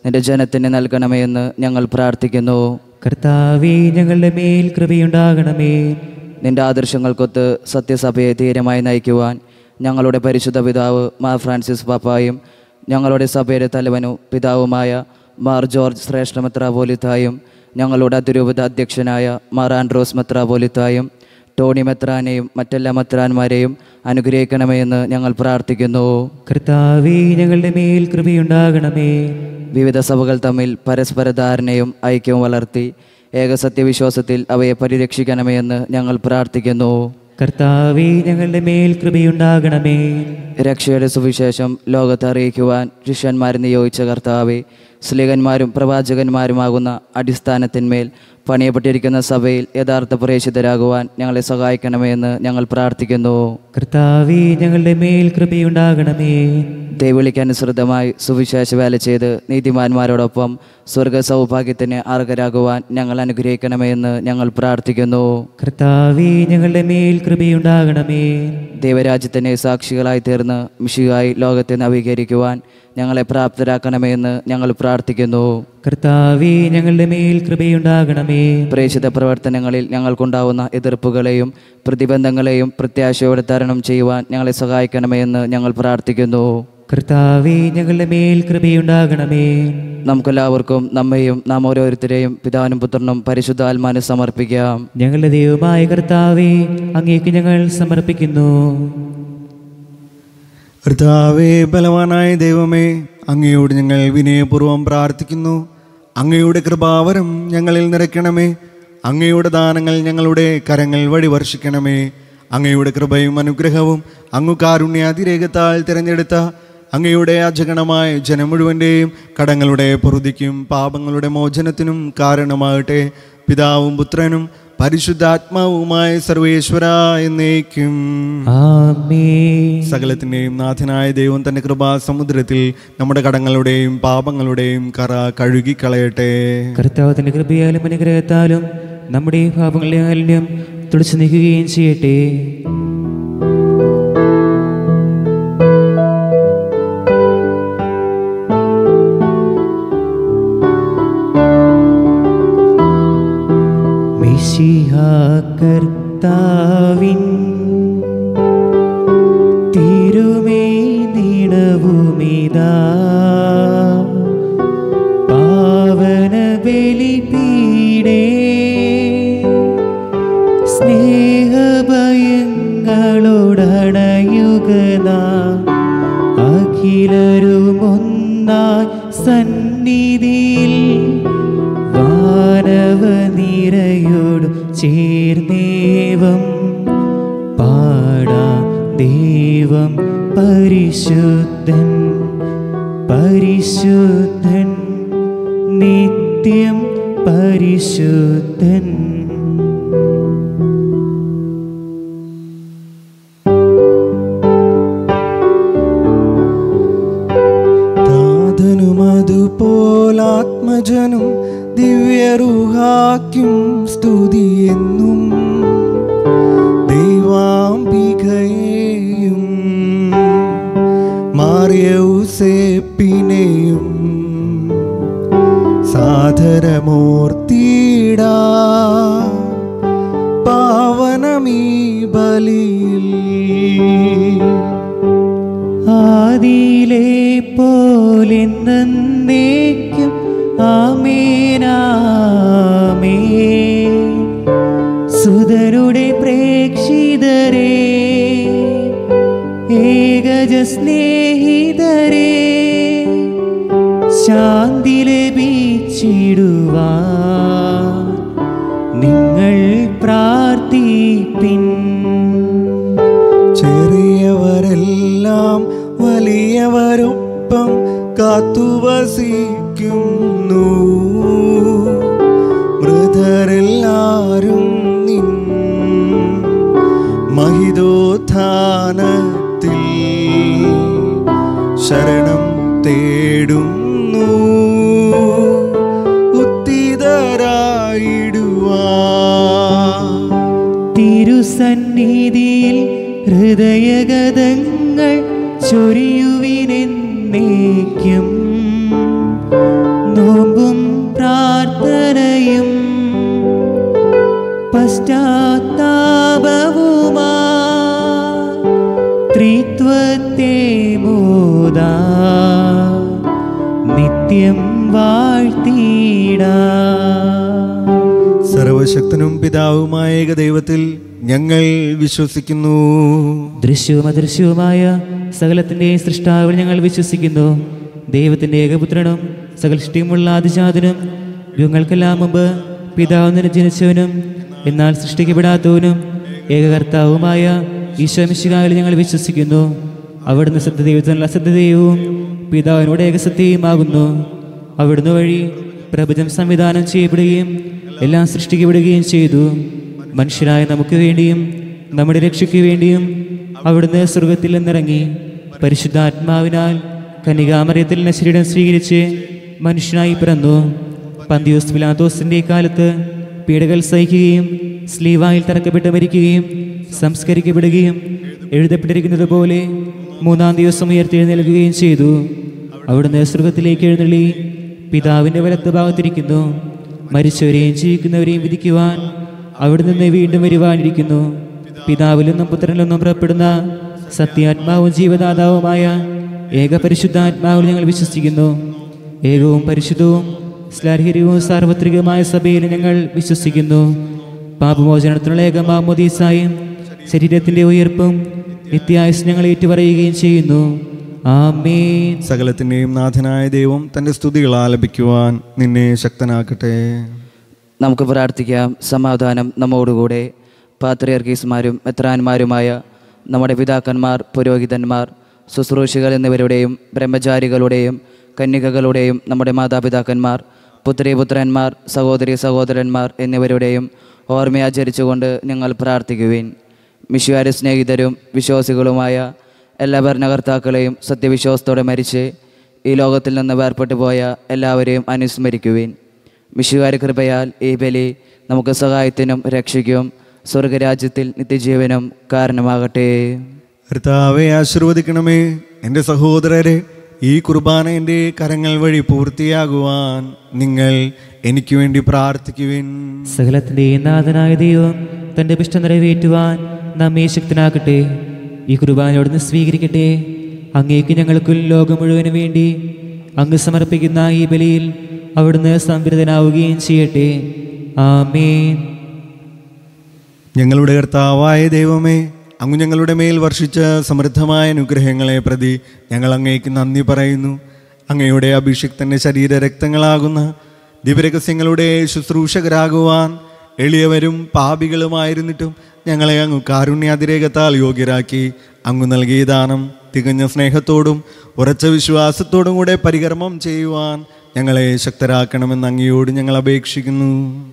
നിന്റെ ജനത്തിന് നൽകണമേ എന്ന് ഞങ്ങൾ പ്രാർത്ഥിക്കുന്നു. കർത്താവേ, ഞങ്ങളുടെ മേൽ കൃപയുണ്ടാകണമേ. നിന്റെ ആദർശങ്ങൾക്കൊത്ത് സത്യസഭയെ ധീരമായി നയിക്കുവാൻ ഞങ്ങളുടെ പരിശുദ്ധ പിതാവ് മാർ ഫ്രാൻസിസ് പാപ്പായും ഞങ്ങളുടെ സഭയുടെ തലവനും പിതാവുമായ മാർ ജോർജ് ശ്രേഷ്ഠ മെത്രാപോലിത്തായും ഞങ്ങളുടെ അതിരൂപത അധ്യക്ഷനായ മാർ ആൻഡ്രോസ് മെത്രാപോലിത്തായും ടോണി മെത്രാനെയും മറ്റെല്ലാ മെത്രാന്മാരെയും അനുഗ്രഹിക്കണമേ എന്ന് ഞങ്ങൾ പ്രാർത്ഥിക്കുന്നു. കർത്താവേ, ഞങ്ങളുടെ മേൽ കൃപയുണ്ടാകണമേ. വിവിധ സഭകൾ തമ്മിൽ പരസ്പര ധാരണയും ഐക്യവും വളർത്തി ഏകസത്യവിശ്വാസത്തിൽ അവയെ പരിരക്ഷിക്കണമേ എന്ന് ഞങ്ങൾ പ്രാർത്ഥിക്കുന്നു. കർത്താവേ, ഞങ്ങളുടെ മേൽ കൃപയുണ്ടാകണമേ. രക്ഷയുടെ സുവിശേഷം ലോകത്തെ അറിയിക്കുവാൻ ശിഷ്യന്മാരെ നിയോഗിച്ച കർത്താവേ, സ്ലീഹന്മാരും പ്രവാചകന്മാരുമാകുന്ന അടിസ്ഥാനത്തിന്മേൽ പണിയപ്പെട്ടിരിക്കുന്ന സഭയിൽ യഥാർത്ഥ പ്രേക്ഷിതരാകുവാൻ ഞങ്ങളെ സഹായിക്കണമേ എന്ന് ഞങ്ങൾ പ്രാർത്ഥിക്കുന്നു. കർത്താവേ, ഞങ്ങളുടെ മേൽ കൃപയുണ്ടാകണമേ. ദൈവവിളിക്കനുസൃതമായി സുവിശേഷ വേല ചെയ്ത് നീതിമാന്മാരോടൊപ്പം സ്വർഗ സൗഭാഗ്യത്തിന് അർഹരാകുവാൻ ഞങ്ങൾ അനുഗ്രഹിക്കണമേ എന്ന് ഞങ്ങൾ പ്രാർത്ഥിക്കുന്നു. കർത്താവേ, ഞങ്ങളുടെ മേൽ കൃപയുണ്ടാകണമേ. ദൈവരാജ്യത്തിന് സാക്ഷികളായി തീർന്ന് മിശിഹായി ലോകത്തെ നവീകരിക്കുവാൻ ഞങ്ങളെ പ്രാപ്തരാക്കണമേ എന്ന് ഞങ്ങൾ പ്രാർത്ഥിക്കുന്നു. കർത്താവേ, ഞങ്ങളുടെ മേൽ കൃപയുണ്ടാകണമേ. പ്രേക്ഷിത പ്രവർത്തനങ്ങളിൽ ഞങ്ങൾക്കുണ്ടാവുന്ന എതിർപ്പുകളെയും പ്രതിബന്ധങ്ങളെയും പ്രത്യാശയോടെ തരണം ചെയ്യുവാൻ ഞങ്ങളെ സഹായിക്കണമേ എന്ന് ഞങ്ങൾ പ്രാർത്ഥിക്കുന്നു. കർത്താവേ, ഞങ്ങളുടെ മേൽ കൃപയുണ്ടാകണമേ. നമുക്കെല്ലാവർക്കും നമ്മെയും നാം ഓരോരുത്തരെയും പിതാവിനും പുത്രനും പരിശുദ്ധാത്മാവിനും സമർപ്പിക്കാം. ഞങ്ങളുടെ ദൈവമായ കർത്താവേ, അങ്ങേക്ക് ഞങ്ങൾ സമർപ്പിക്കുന്നു. കർത്താവേ, ബലവാനായ ദൈവമേ, അങ്ങയോട് ഞങ്ങൾ വിനയപൂർവ്വം പ്രാർത്ഥിക്കുന്നു. അങ്ങയുടെ കൃപാവരം ഞങ്ങളിൽ നിറയ്ക്കണമേ. അങ്ങയുടെ ദാനങ്ങൾ ഞങ്ങളുടെ കരങ്ങൾ വഴി വർഷിക്കണമേ. അങ്ങയുടെ കൃപയും അനുഗ്രഹവും അങ്ങ് കാരുണ്യാതിരേകത്താൽ തിരഞ്ഞെടുത്ത അങ്ങയുടെ അജഗണമായ ജനം മുഴുവൻ്റെയും കടങ്ങളുടെ പൊറുതിക്കും പാപങ്ങളുടെ മോചനത്തിനും കാരണമാകട്ടെ. പിതാവും പുത്രനും പരിശുദ്ധാത്മാവുമായ സർവേശ്വര എന്നേക്കും ആമേൻ. സകലത്തിൻ്റെയും നാഥനായ ദൈവം തൻ്റെ കൃപാസമുദ്രത്തിൽ നമ്മുടെ കടങ്ങളുടെയും പാപങ്ങളുടെയും കറ കഴുകിക്കളയട്ടെ. കർത്താവ് തന്റെ കൃപയാലും അനുഗ്രഹത്താലും നമ്മുടെ പാപങ്ങളുടെ മാലിന്യം തുടച്ചു നീക്കുകയും ചെയ്യട്ടെ. കർത്താവിൻ തിരുമേ നിണവുമിതാ പാവന ബലിപീഠേ സ്നേഹഭയങ്ങളോടണയുകനാ അഖിലരുമൊന്നായി സന്നിധിയിൽ വാനവനിരയോട് ചേർന്നേവം പാടാം. ദൈവം പരിശുദ്ധൻ പരിശുദ്ധൻ നിത്യം പരിശുദ്ധൻ. താതനുമതുപോലാത്മജനും ദിവ്യറുഹാക്കും സ്തുതിയെന്നും ദൈവാംബികയെയും മാറിയൗസേപ്പിനെയും സാദരമൂർത്തിയിടാ പാവനമീ ബലിയിൽ. ആദിയിലെ പോലെന്നേക്കും ആമേനാമേൻ. സുതരുടെ പ്രേക്ഷിതരേ, ഏകജ സ്നേഹിതരേ, ശാന്തി ലഭിച്ചിടുവാൻ നിങ്ങൾ പ്രാർത്ഥിപ്പിൻ. ചെറിയവരെല്ലാം വലിയവരൊപ്പം കാത്തുവസിക്കുന്നു. മൃതരെല്ലാരും നിൻ മഹിതോത്ഥാനത്തിൽ ശരണം തേടുന്നു. ഉത്തിതരായിടുവാൻ തിരുസന്നിധിയിൽ ഹൃദയഗതങ്ങൾ ചൊരിയുവിനെന്നേക്കും നിത്യം വാഴ്ത്തിയിടാം. സർവശക്തനും പിതാവുമായ ഏകദൈവത്തിൽ ഞങ്ങൾ വിശ്വസിക്കുന്നു. ദൃശ്യവും അദൃശ്യവുമായ സകലത്തിൻ്റെയും സൃഷ്ടാവിൽ ഞങ്ങൾ വിശ്വസിക്കുന്നു. ദൈവത്തിൻ്റെ ഏകപുത്രനും സകല സൃഷ്ടിയുമുള്ള ആദിജാതനും യുഗങ്ങൾക്കെല്ലാം മുമ്പ് പിതാവിന് ജനിച്ചവനും എന്നാൽ സൃഷ്ടിക്കപ്പെടാത്തവനും ഏകകർത്താവുമായ ഈശോ മിശിഹായിൽ ഞങ്ങൾ വിശ്വസിക്കുന്നു. അവിടുന്ന് സത്യദൈവത്തിനുള്ള സത്യദൈവവും പിതാവിനോട് ഏകസത്യവുമാകുന്നു. അവിടുന്ന് വഴി പ്രപഞ്ചം സംവിധാനം ചെയ്യപ്പെടുകയും എല്ലാം സൃഷ്ടിക്കപ്പെടുകയും ചെയ്തു. മനുഷ്യരായ നമുക്ക് വേണ്ടിയും നമ്മുടെ രക്ഷയ്ക്ക് വേണ്ടിയും അവിടുന്ന് സ്വർഗത്തിൽ നിന്നിറങ്ങി പരിശുദ്ധാത്മാവിനാൽ കന്യകാമറിയത്തിൽ നിന്ന് ശരീരം സ്വീകരിച്ച് മനുഷ്യനായി പിറന്നു. പന്തിയോസ് പിലാത്തോസിൻ്റെ കാലത്ത് പീഡകൾ സഹിക്കുകയും സ്ലീവായിൽ തറക്കപ്പെട്ട് മരിക്കുകയും സംസ്കരിക്കപ്പെടുകയും എഴുതപ്പെട്ടിരിക്കുന്നത് പോലെ 3-ാം ദിവസം ഉയർത്തെഴുന്നേൽക്കുകയും ചെയ്തു. അവിടുന്ന് സ്വർഗത്തിലേക്ക് എഴുന്നള്ളി പിതാവിൻ്റെ വലത്ത് ഭാഗത്തിരിക്കുന്നു. മരിച്ചവരെയും ജീവിക്കുന്നവരെയും വിധിക്കുവാൻ അവിടെ നിന്ന് വീണ്ടും വരുവാനിരിക്കുന്നു. പിതാവിൽ നിന്നും പുത്രനിൽ നിന്നും പുറപ്പെടുന്ന സത്യാത്മാവും ജീവദാതാവുമായ ഏക പരിശുദ്ധാത്മാവിൽ ഞങ്ങൾ വിശ്വസിക്കുന്നു. ഏകവും പരിശുദ്ധവും ശ്ലാർഹികവും സാർവത്രികമായ സഭയിൽ ഞങ്ങൾ വിശ്വസിക്കുന്നു. പാപമോചനത്തിനുള്ള ഏക മാമോദീസായും ശരീരത്തിൻ്റെ ഉയർപ്പും നിത്യായുസ് ഞങ്ങൾ ഏറ്റുപറയുകയും ചെയ്യുന്നു. ആമേൻ. സകലത്തിൻ്റെയും നാഥനായ ദൈവം തൻ്റെ സ്തുതികൾ ആലപിക്കുവാൻ നിന്നെ ശക്തനാക്കട്ടെ. നമുക്ക് പ്രാർത്ഥിക്കാം. സമാധാനം നമ്മോടുകൂടെ. പാത്രിയർക്കീസ്മാരും മെത്രാന്മാരുമായ നമ്മുടെ പിതാക്കന്മാർ, പുരോഹിതന്മാർ, ശുശ്രൂഷികൾ എന്നിവരുടെയും ബ്രഹ്മചാരികളുടെയും കന്യകകളുടെയും നമ്മുടെ മാതാപിതാക്കന്മാർ, പുത്രീപുത്രന്മാർ, സഹോദരി സഹോദരന്മാർ എന്നിവരുടെയും ഓർമ്മയാചരിച്ചുകൊണ്ട് നിങ്ങൾ പ്രാർത്ഥിക്കുവിൻ. മിശിഹായുടെ സ്നേഹിതരും വിശ്വാസികളുമായ എല്ലാ ഭരണകർത്താക്കളെയും സത്യവിശ്വാസത്തോടെ മരിച്ച് ഈ ലോകത്തിൽ നിന്ന് വേർപെട്ടു പോയ എല്ലാവരെയും അനുസ്മരിക്കുവിൻ. മിശിഹായുടെ കൃപയാൽ ഈ ബലി നമുക്ക് സഹായത്തിനും രക്ഷയ്ക്കും സ്വർഗരാജ്യത്തിൽ നിത്യജീവനും കാരണമാകട്ടെ. കർത്താവെ ആശീർവദിക്കണമേ. എൻ്റെ സഹോദരരെ, ഈ കുർബാന എൻ്റെ കരങ്ങൾ വഴി പൂർത്തിയാകുവാൻ നിങ്ങൾ എനിക്ക് വേണ്ടി പ്രാർത്ഥിക്കുവിൻ. സകലത്തിൻ്റെയും നാഥനായ ദൈവം തൻ്റെ ഇഷ്ടം നിറവേറ്റുവാൻ നമ്മെ ശക്തനാക്കട്ടെ. ഈ കുർബാനയോടൊന്ന് സ്വീകരിക്കട്ടെ. അങ്ങേക്ക് ഞങ്ങൾക്കും ലോകം മുഴുവന് വേണ്ടി അങ്ങ് സമർപ്പിക്കുന്ന ഈ ബലിയിൽ അവിടുന്ന് സംപ്രീതനാവുകയും ചെയ്യട്ടെ. ആമേൻ. ഞങ്ങളുടെ കർത്താവായ ദൈവമേ, അങ്ങ് ഞങ്ങളുടെ മേൽ വർഷിച്ച സമൃദ്ധമായ അനുഗ്രഹങ്ങളെ പ്രതി ഞങ്ങൾ അങ്ങേക്ക് നന്ദി പറയുന്നു. അങ്ങയുടെ അഭിഷിക്തൻ്റെ ശരീരരക്തങ്ങളാകുന്ന ദിവ്യരഹസ്യങ്ങളുടെ ശുശ്രൂഷകരാകുവാൻ എളിയവരും പാപികളുമായിരുന്നിട്ടും ഞങ്ങളെ അങ്ങ് കാരുണ്യാതിരേകത്താൽ യോഗ്യരാക്കി. അങ്ങ് നൽകിയ ദാനം തികഞ്ഞ സ്നേഹത്തോടും ഉറച്ച വിശ്വാസത്തോടും കൂടെ പരികർമ്മം ചെയ്യുവാൻ ഞങ്ങളെ ശക്തരാക്കണമെന്ന് അങ്ങയോട് ഞങ്ങൾ അപേക്ഷിക്കുന്നു.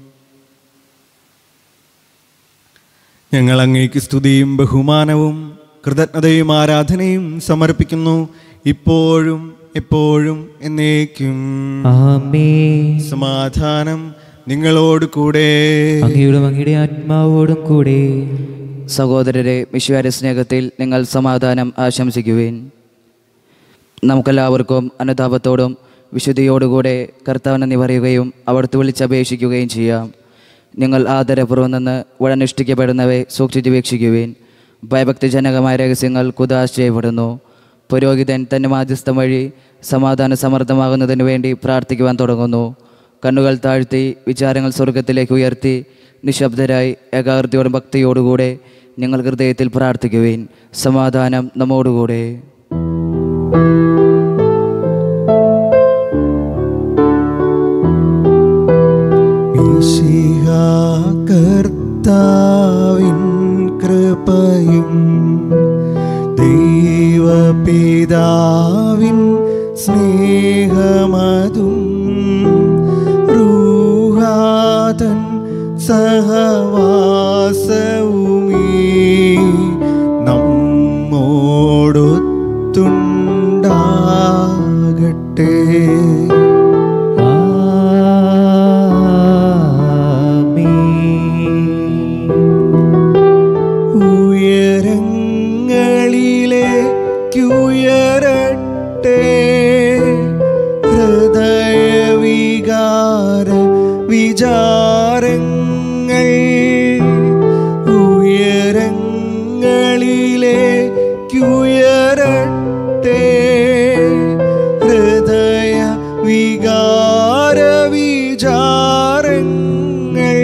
ഞങ്ങൾ അങ്ങേക്ക് സ്തുതിയും ബഹുമാനവും കൃതജ്ഞതയും ആരാധനയും സമർപ്പിക്കുന്നു, ഇപ്പോഴും എപ്പോഴും എന്നേക്കും. ആമേൻ. സമാധാനം നിങ്ങളോട് കൂടെ. അങ്ങയോടും അങ്ങയുടെ ആത്മാവോടും കൂടെ. സഹോദരരെ, മിശിഹായുടെ സ്നേഹത്തിൽ നിങ്ങൾ സമാധാനം ആശംസിക്കുവിൻ. നമുക്കെല്ലാവർക്കും അനുതാപത്തോടും വിശുദ്ധിയോടുകൂടെ കർത്താവിനെ നന്ദി പറയുകയും അവിടുത്തെ വിളിച്ചപേക്ഷിക്കുകയും ചെയ്യാം. നിങ്ങൾ ആദരപൂർവ്വം നിന്ന് വഴനുഷ്ഠിക്കപ്പെടുന്നവയെ സൂക്ഷിച്ച് വീക്ഷിക്കുവിൻ. ഭയഭക്തിജനകമായ രഹസ്യങ്ങൾ കുദാശ ചെയ്യപ്പെടുന്നു. പുരോഹിതൻ തൻ്റെ മാധ്യസ്ഥം വഴി സമാധാന സമർത്ഥമാകുന്നതിന് വേണ്ടി പ്രാർത്ഥിക്കുവാൻ തുടങ്ങുന്നു. കണ്ണുകൾ താഴ്ത്തി വിചാരങ്ങൾ സ്വർഗത്തിലേക്ക് ഉയർത്തി നിശബ്ദരായി ഏകാഗ്രതയോടും ഭക്തിയോടുകൂടെ നിങ്ങൾ ഹൃദയത്തിൽ പ്രാർത്ഥിക്കുവിൻ. സമാധാനം നമ്മോടുകൂടെ. കർത്താവിൻ കൃപയും ദൈവപിതാവിൻ സ്നേഹമതും റൂഹാതൻ സഹവാസവുമീ നമ്മോടൊത്തുണ്ടാകട്ടെ. ഉയരങ്ങളിലേക്കുയരട്ടെ ഹൃദയവികാര വിചാരങ്ങൾ, ഉയരങ്ങളിലേക്കുയരട്ടെ ഹൃദയ വികാര വിചാരങ്ങൾ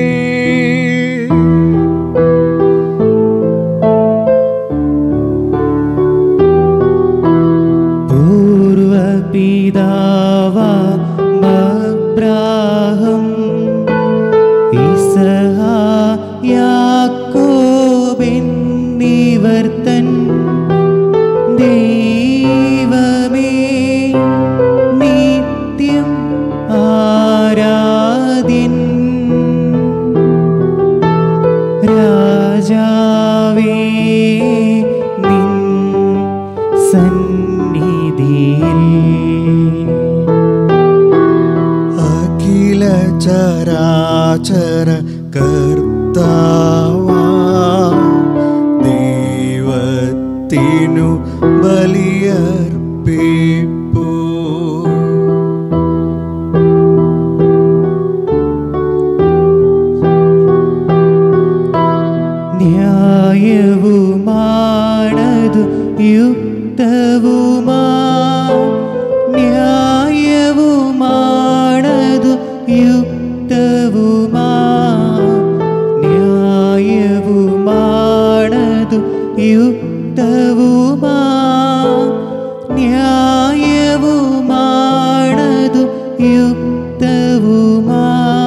അബ്രാഹം യാക്കോബ് എന്നിവർ തൻ ദൈവമേ നിത്യം ആരാധ്യൻ രാജാവേ നിൻ സന്നിധിയിൽ അഖില ചരാചര കർത്താവാ ദൈവത്തിനു ബലിയർപ്പിപ്പൂ ന്യായവുമാണതു യുക്തവുമാ ന്യായവുമാണതു യുക്തവുമാ ന്യായവുമാണതു യുക്തവുമാ ന്യായവുമാണതു യുക്തവുമാ.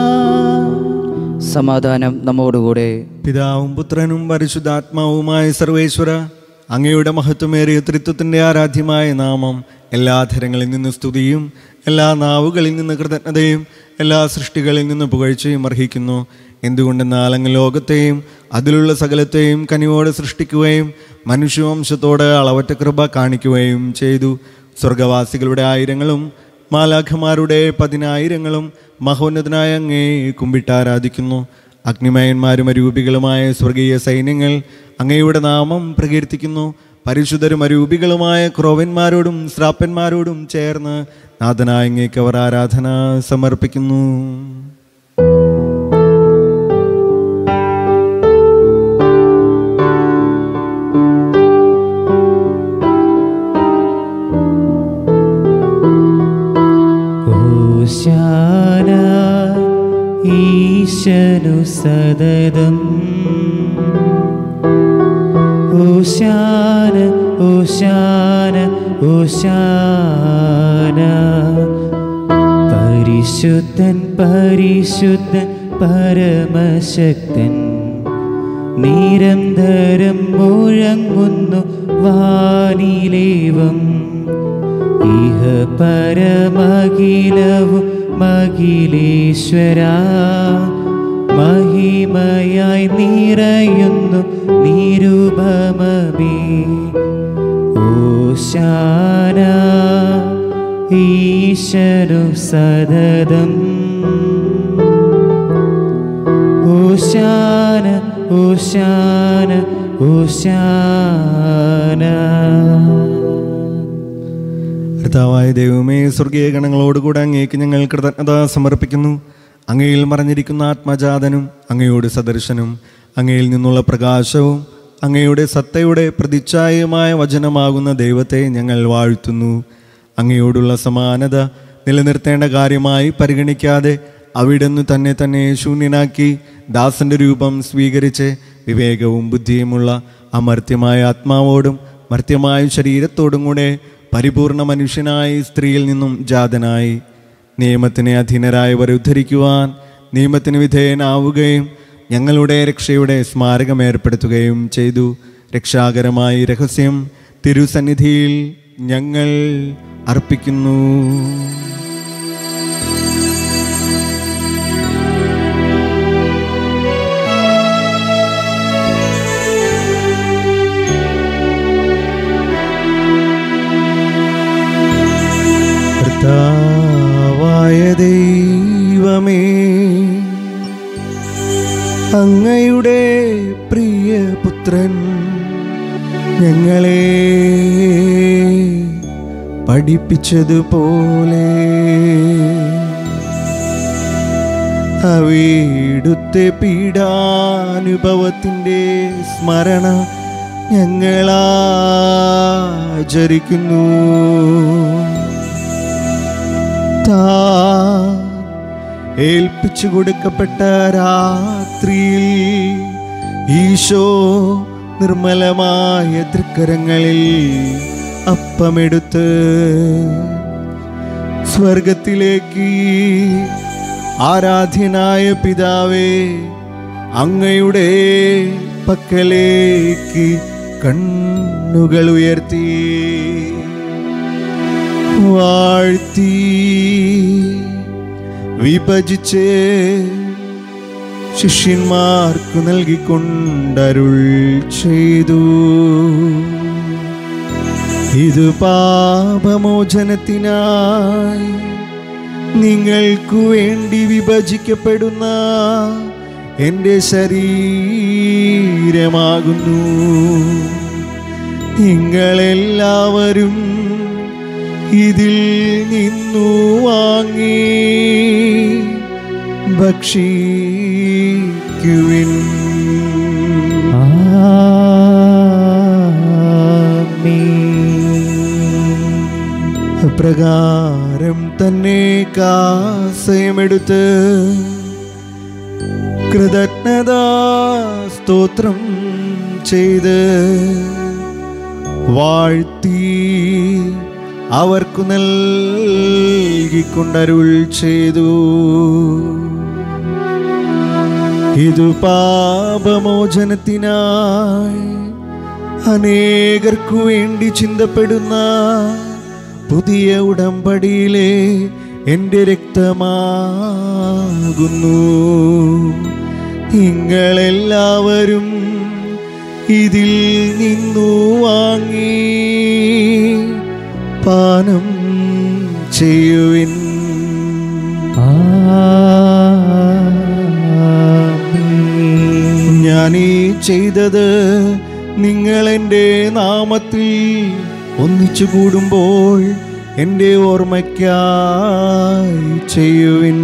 സമാധാനം നമ്മോടുകൂടെ. പിതാവും പുത്രനും പരിശുദ്ധാത്മാവുമായ സർവേശ്വര, അങ്ങയുടെ മഹത്വമേറിയ ത്രിത്വത്തിൻ്റെ ആരാധ്യമായ നാമം എല്ലാ ധരങ്ങളിൽ നിന്ന് സ്തുതിയും എല്ലാ നാവുകളിൽ നിന്ന് കൃതജ്ഞതയും എല്ലാ സൃഷ്ടികളിൽ നിന്ന് പുകഴ്ചയും അർഹിക്കുന്നു. എന്തുകൊണ്ടെന്നാൽ അങ്ങ് ലോകത്തെയും അതിലുള്ള സകലത്തെയും കനിവോടെ സൃഷ്ടിക്കുകയും മനുഷ്യവംശത്തോട് അളവറ്റ കൃപ കാണിക്കുകയും ചെയ്തു. സ്വർഗവാസികളുടെ ആയിരങ്ങളും മാലാഖമാരുടെ 10,000 മഹോന്നതനായ അങ്ങേ കുമ്പിട്ടാരാധിക്കുന്നു. അഗ്നിമയന്മാരും അരൂപികളുമായ സ്വർഗീയ സൈന്യങ്ങൾ അങ്ങയുടെ നാമം പ്രകീർത്തിക്കുന്നു. പരിശുദ്ധരും അരൂപികളുമായ ക്രോവന്മാരോടും ശ്രാപ്പന്മാരോടും ചേർന്ന് നാഥനായ അങ്ങേക്ക് അവർ ആരാധന സമർപ്പിക്കുന്നു. ഓശാന ഈശനു സദതം ഓശാന ഓശാന ഓശാന. പരിശുദ്ധൻ പരിശുദ്ധൻ പരമശക്തൻ നിരന്തരം മുഴങ്ങുന്നു വാനിലേവം. ഇഹ പരമഖിലവും മഖിലേശ്വര മഹിമയായി നിറയുന്നു നിരുപമമേ. ഓശാന ഈശനു സദതം ഓശാന ഓശാന ഓശാന. കർത്താവായ ദൈവമേ, സ്വർഗീയ ഗണങ്ങളോടുകൂടെ അങ്ങേക്ക് ഞങ്ങൾ കൃതജ്ഞത സമർപ്പിക്കുന്നു. അങ്ങയിൽ മറഞ്ഞിരിക്കുന്ന ആത്മജാതനും അങ്ങയോട് സദർശനും അങ്ങയിൽ നിന്നുള്ള പ്രകാശവും അങ്ങയുടെ സത്തയുടെ പ്രതിച്ഛായമായ വചനമാകുന്ന ദൈവത്തെ ഞങ്ങൾ വാഴ്ത്തുന്നു. അങ്ങയോടുള്ള സമാനത നിലനിർത്തേണ്ട കാര്യമായി പരിഗണിക്കാതെ അവിടുന്ന് തന്നെ ശൂന്യനാക്കി ദാസന്റെ രൂപം സ്വീകരിച്ച് വിവേകവും ബുദ്ധിയുമുള്ള അമർത്യമായ ആത്മാവോടും മർത്യമായ ശരീരത്തോടും കൂടെ പരിപൂർണ മനുഷ്യനായി സ്ത്രീയിൽ നിന്നും ജാതനായി നിയമത്തിന് അധീനരായവരെ ഉദ്ധരിക്കുവാൻ നിയമത്തിന് വിധേയനാവുകയും ഞങ്ങളുടെ രക്ഷയുടെ സ്മാരകം ഏർപ്പെടുത്തുകയും ചെയ്തു. രക്ഷാകരമായ രഹസ്യം തിരുസന്നിധിയിൽ ഞങ്ങൾ അർപ്പിക്കുന്നു. കർത്താവായ ദൈവമേ, അങ്ങയുടെ പ്രിയപുത്രൻ ഞങ്ങളെ പഠിപ്പിച്ചതുപോലെ അവിടുത്തെ പീഡാനുഭവത്തിൻ്റെ സ്മരണ ഞങ്ങളാചരിക്കുന്നു. ഏൽപ്പിച്ചു കൊടുക്കപ്പെട്ട രാത്രിയിൽ ഈശോ നിർമ്മലമായ തൃക്കരങ്ങളിൽ അപ്പമെടുത്ത് സ്വർഗത്തിലേക്ക് ആരാധ്യനായ പിതാവേ, അങ്ങയുടെ പക്കലേക്ക് കണ്ണുകൾ ഉയർത്തി വാഴ്ത്തി വിഭജിച്ച് ശിഷ്യന്മാർക്കു നൽകിക്കൊണ്ടരുൾ ചെയ്തു. ഇത് പാപമോചനത്തിനായി നിങ്ങൾക്കു വേണ്ടി വിഭജിക്കപ്പെടുന്ന എൻ്റെ ശരീരമാകുന്നു. നിങ്ങളെല്ലാവരും ഇതിൽ നിന്നു വാങ്ങി ഭക്ഷിക്കുവിൻ. അപ്രകാരം തന്നെ കാസയമെടുത്ത് കൃതജ്ഞതാ സ്തോത്രം ചെയ്ത് വാഴ്ത്തി അവർക്കു നൽകിക്കൊണ്ടരുൾ ചെയ്തു. ഇതു പാപമോചനത്തിനായി അനേകർക്കു വേണ്ടി ചിന്തപ്പെടുന്ന പുതിയ ഉടമ്പടിയിലെ എൻ്റെ രക്തമാകുന്നു. നിങ്ങളെല്ലാവരും ഇതിൽ നിന്നു വാങ്ങി പാനം ചെയ്യുവിൻ. ഞാനീ ചെയ്തത് നിങ്ങളെൻ്റെ നാമത്തിൽ ഒന്നിച്ചു കൂടുമ്പോൾ എൻ്റെ ഓർമ്മയ്ക്കായി ചെയ്യുവിൻ.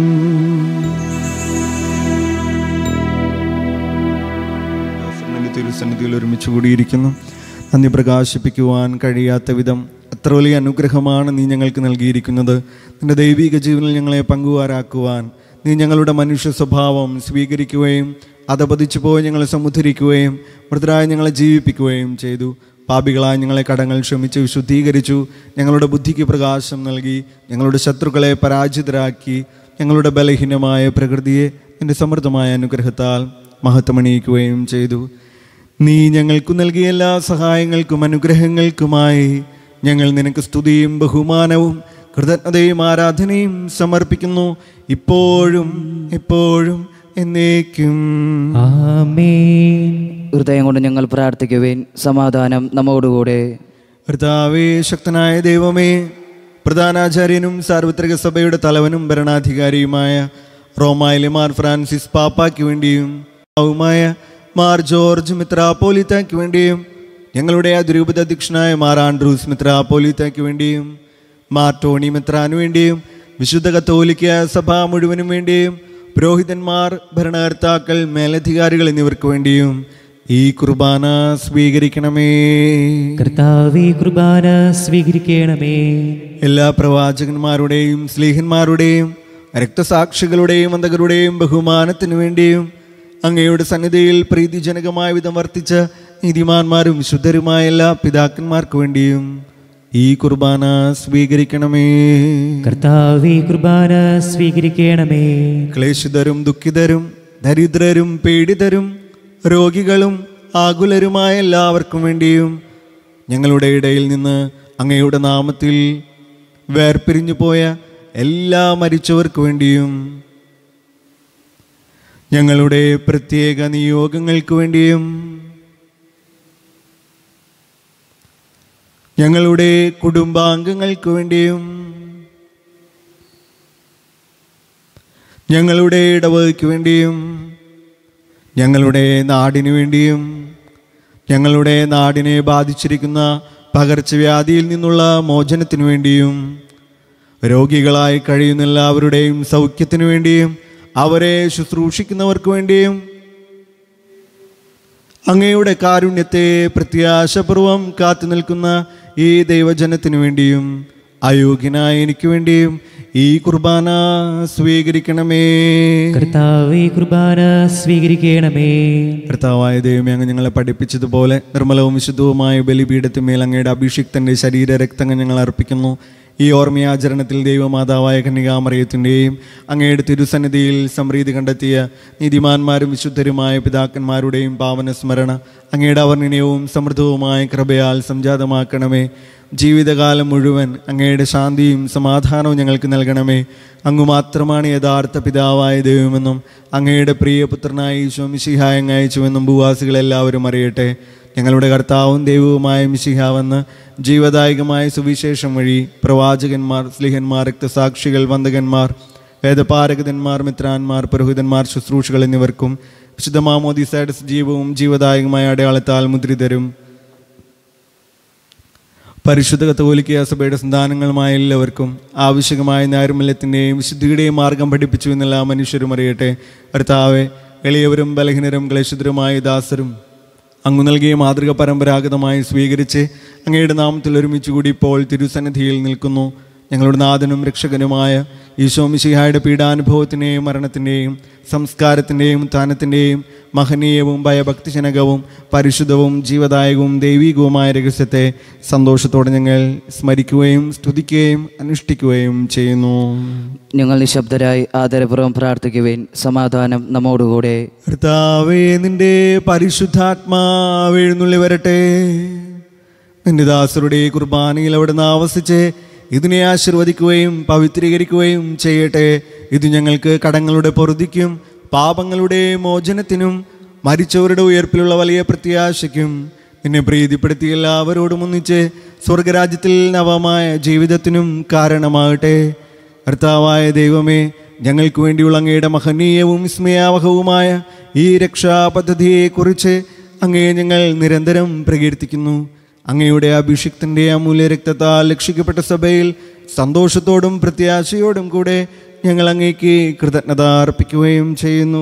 തിരുസന്നിധിയിൽ ഒരുമിച്ച് കൂടിയിരിക്കുന്നു. നന്ദി പ്രകാശിപ്പിക്കുവാൻ കഴിയാത്ത വിധം അത്ര വലിയ അനുഗ്രഹമാണ് നീ ഞങ്ങൾക്ക് നൽകിയിരിക്കുന്നത്. നിന്റെ ദൈവിക ജീവനിൽ ഞങ്ങളെ പങ്കുകാരാക്കുവാൻ നീ ഞങ്ങളുടെ മനുഷ്യ സ്വഭാവം സ്വീകരിക്കുകയും അധപതിച്ചു പോയി ഞങ്ങളെ സമുദ്ധരിക്കുകയും മൃതരായി ഞങ്ങളെ ജീവിപ്പിക്കുകയും ചെയ്തു. പാപികളായ ഞങ്ങളെ കടങ്ങൾ ക്ഷമിച്ച് വിശുദ്ധീകരിച്ചു. ഞങ്ങളുടെ ബുദ്ധിക്ക് പ്രകാശം നൽകി. ഞങ്ങളുടെ ശത്രുക്കളെ പരാജിതരാക്കി. ഞങ്ങളുടെ ബലഹീനമായ പ്രകൃതിയെ എൻ്റെ സമൃദ്ധമായ അനുഗ്രഹത്താൽ മഹത്വമണിയിക്കുകയും ചെയ്തു. നീ ഞങ്ങൾക്കു നൽകിയ എല്ലാ സഹായങ്ങൾക്കും അനുഗ്രഹങ്ങൾക്കുമായി ഞങ്ങൾ നിനക്ക് സ്തുതിയും ബഹുമാനവും കൃതജ്ഞതയും ആരാധനയും സമർപ്പിക്കുന്നു, ഇപ്പോഴും എപ്പോഴും എന്നേക്കും. ആമേൻ. ഹൃദയം കൊണ്ട് ഞങ്ങൾ പ്രാർത്ഥിക്കുവേൻ. സമാധാനം നമ്മോടുകൂടെ. കർത്താവേ, ശക്തനായ ദൈവമേ, പ്രധാനാചാര്യനും സാർവത്രിക സഭയുടെ തലവനും ഭരണാധികാരിയുമായ റോമായിലെ മാർ ഫ്രാൻസിസ് പാപ്പായ്ക്ക് വേണ്ടിയും മായ മാർ ജോർജ് മെത്രാപ്പോലീത്തയ്ക്ക് വേണ്ടിയും ഞങ്ങളുടെ അതിരൂപത അധ്യക്ഷനായ മാർ ആൻഡ്രൂസ് മെത്രാപ്പോലീത്തയ്ക്ക് വേണ്ടിയും മാർ ടോണി മെത്രാനു വേണ്ടിയും വിശുദ്ധ കത്തോലിക്ക സഭ മുഴുവനും വേണ്ടിയും പുരോഹിതന്മാർ, ഭരണകർത്താക്കൾ, മേലധികാരികൾ എന്നിവർക്ക് വേണ്ടിയും ഈ കുർബാന സ്വീകരിക്കണമേ. കർത്താവേ, കുർബാന സ്വീകരിക്കണമേ. എല്ലാ പ്രവാചകന്മാരുടെയും സ്ലീഹന്മാരുടെയും രക്തസാക്ഷികളുടെയും അന്തകരുടെയും ബഹുമാനത്തിനു വേണ്ടിയും അങ്ങയുടെ സന്നിധിയിൽ പ്രീതിജനകമായ വിധം വർത്തിച്ച നീതിമാന്മാരും വിശുദ്ധരുമായ എല്ലാ പിതാക്കന്മാർക്ക് വേണ്ടിയും ഈ കുർബാന സ്വീകരിക്കണമേ. കർത്താവേ, കുർബാന സ്വീകരിക്കണമേ. ക്ലേശിതരും ദുഃഖിതരും ദരിദ്രരും പീഡിതരും രോഗികളും ആകുലരുമായ എല്ലാവർക്കും വേണ്ടിയും ഞങ്ങളുടെ ഇടയിൽ നിന്ന് അങ്ങയുടെ നാമത്തിൽ വേർപിരിഞ്ഞു പോയ എല്ലാ മരിച്ചവർക്ക് വേണ്ടിയും ഞങ്ങളുടെ പ്രത്യേക നിയോഗങ്ങൾക്ക് വേണ്ടിയും ഞങ്ങളുടെ കുടുംബാംഗങ്ങൾക്ക് വേണ്ടിയും ഞങ്ങളുടെ ഇടവകയ്ക്ക് വേണ്ടിയും ഞങ്ങളുടെ നാടിനു വേണ്ടിയും ഞങ്ങളുടെ നാടിനെ ബാധിച്ചിരിക്കുന്ന പകർച്ചവ്യാധിയിൽ നിന്നുള്ള മോചനത്തിനു വേണ്ടിയും രോഗികളായി കഴിയുന്ന എല്ലാവരുടെയും സൗഖ്യത്തിനു വേണ്ടിയും അവരെ ശുശ്രൂഷിക്കുന്നവർക്ക് വേണ്ടിയും അങ്ങയുടെ കാരുണ്യത്തെ പ്രത്യാശപൂർവം കാത്തു നിൽക്കുന്ന ഈ ദൈവജനത്തിനു വേണ്ടിയും അയോഗ്യനായ എനിക്ക് വേണ്ടിയും ഈ കുർബാന സ്വീകരിക്കണമേ. കർത്താവേ, കുർബാന സ്വീകരിക്കണമേ. കർത്താവായ ദൈവമേ, അങ്ങ് ഞങ്ങളെ പഠിപ്പിച്ചതുപോലെ നിർമ്മലവും വിശുദ്ധവുമായ ബലിപീഠത്തിന്മേൽ അങ്ങയുടെ അഭിഷിക്തൻ്റെ ശരീര രക്തങ്ങൾ ഞങ്ങൾ അർപ്പിക്കുന്നു. ഈ ഓർമ്മയാചരണത്തിൽ ദൈവമാതാവായ കന്യകാമറിയത്തിൻ്റെയും അങ്ങയുടെ തിരുസന്നിധിയിൽ സമൃദ്ധി കണ്ടെത്തിയ നീതിമാന്മാരും വിശുദ്ധരുമായ പിതാക്കന്മാരുടെയും പാവന സ്മരണ അങ്ങയുടെ അവർണ്ണനീയവും സമൃദ്ധവുമായ കൃപയാൽ സംജാതമാക്കണമേ. ജീവിതകാലം മുഴുവൻ അങ്ങയുടെ ശാന്തിയും സമാധാനവും ഞങ്ങൾക്ക് നൽകണമേ. അങ്ങ് മാത്രമാണ് യഥാർത്ഥ പിതാവായ ദൈവമെന്നും അങ്ങയുടെ പ്രിയപുത്രനായ ഈശോ മിശിഹായെ അങ്ങ് അയച്ചുവെന്നും ഭൂവാസികളെല്ലാവരും അറിയട്ടെ. ഞങ്ങളുടെ കർത്താവും ദൈവവുമായ മിശിഹാവെന്ന് ജീവദായകമായ സുവിശേഷം വഴി പ്രവാചകന്മാർ, സ്ലിഹന്മാർ, രക്തസാക്ഷികൾ, വന്ദകന്മാർ, വേദപാരകന്മാർ, മിത്രാന്മാർ, പുരോഹിതന്മാർ, ശുശ്രൂഷകൾ എന്നിവർക്കും വിശുദ്ധ മാമോദീസയുടെ സജീവവും ജീവദായകമായ അടയാളത്താൽ മുദ്രിതരും പരിശുദ്ധ കത്തോലിക്ക സഭയുടെ സന്താനങ്ങളുമായ എല്ലാവർക്കും ആവശ്യമായ നൈർമല്യത്തിൻ്റെയും വിശുദ്ധിയുടെയും മാർഗം പഠിപ്പിച്ചു എന്നെല്ലാ മനുഷ്യരും അറിയട്ടെ. കർത്താവെ, എളിയവരും ബലഹീനരും ക്ലേശിതരുമായ ദാസരും അങ്ങ് നൽകിയ മാതൃക പരമ്പരാഗതമായി സ്വീകരിച്ച് അങ്ങയുടെ നാമത്തിൽ ഒരുമിച്ച് കൂടി ഇപ്പോൾ തിരുസന്നിധിയിൽ നിൽക്കുന്നു. ഞങ്ങളുടെ നാഥനും രക്ഷകനുമായ ഈശോ മിശിഹായുടെ പീഡാനുഭവത്തിൻ്റെയും മരണത്തിൻ്റെയും സംസ്കാരത്തിൻ്റെയും ഉത്ഥാനത്തിൻ്റെയും മഹനീയവും ഭയഭക്തിജനകവും പരിശുദ്ധവും ജീവദായകവും ദൈവികവുമായ രഹസ്യത്തെ സന്തോഷത്തോടെ ഞങ്ങൾ സ്മരിക്കുകയും സ്തുതിക്കുകയും അനുഷ്ഠിക്കുകയും ചെയ്യുന്നു. ഞങ്ങൾ നിശബ്ദരായി ആദരപൂർവ്വം പ്രാർത്ഥിക്കുവേൻ. സമാധാനം നമ്മോടുകൂടെ. കർത്താവേ, നിന്റെ പരിശുദ്ധാത്മാവ് എഴുന്നള്ളി വരട്ടെ. നിന്റെ ദാസരുടെ കുർബാനയിൽ അവിടുന്ന് ആവസിച്ച് ഇതിനെ ആശീർവദിക്കുകയും പവിത്രീകരിക്കുകയും ചെയ്യട്ടെ. ഇത് ഞങ്ങൾക്ക് കടങ്ങളുടെ പൊറുതിക്കും പാപങ്ങളുടെ മോചനത്തിനും മരിച്ചവരുടെ ഉയർപ്പിലുള്ള വലിയ പ്രത്യാശയ്ക്കും നിന്നെ പ്രീതിപ്പെടുത്തി എല്ലാവരോടും ഒന്നിച്ച് സ്വർഗരാജ്യത്തിൽ നവമായ ജീവിതത്തിനും കാരണമാകട്ടെ. കർത്താവായ ദൈവമേ, ഞങ്ങൾക്ക് വേണ്ടിയുള്ള അങ്ങയുടെ മഹനീയവും വിസ്മയാവഹവുമായ ഈ രക്ഷാപദ്ധതിയെക്കുറിച്ച് അങ്ങയെ ഞങ്ങൾ നിരന്തരം പ്രകീർത്തിക്കുന്നു. അങ്ങയുടെ അഭിഷിക്തൻ്റെ അമൂല്യ രക്തത്താൽ രക്ഷിക്കപ്പെട്ട സഭയിൽ സന്തോഷത്തോടും പ്രത്യാശയോടും കൂടെ ഞങ്ങൾ അങ്ങേക്ക് കൃതജ്ഞത അർപ്പിക്കുകയും ചെയ്യുന്നു.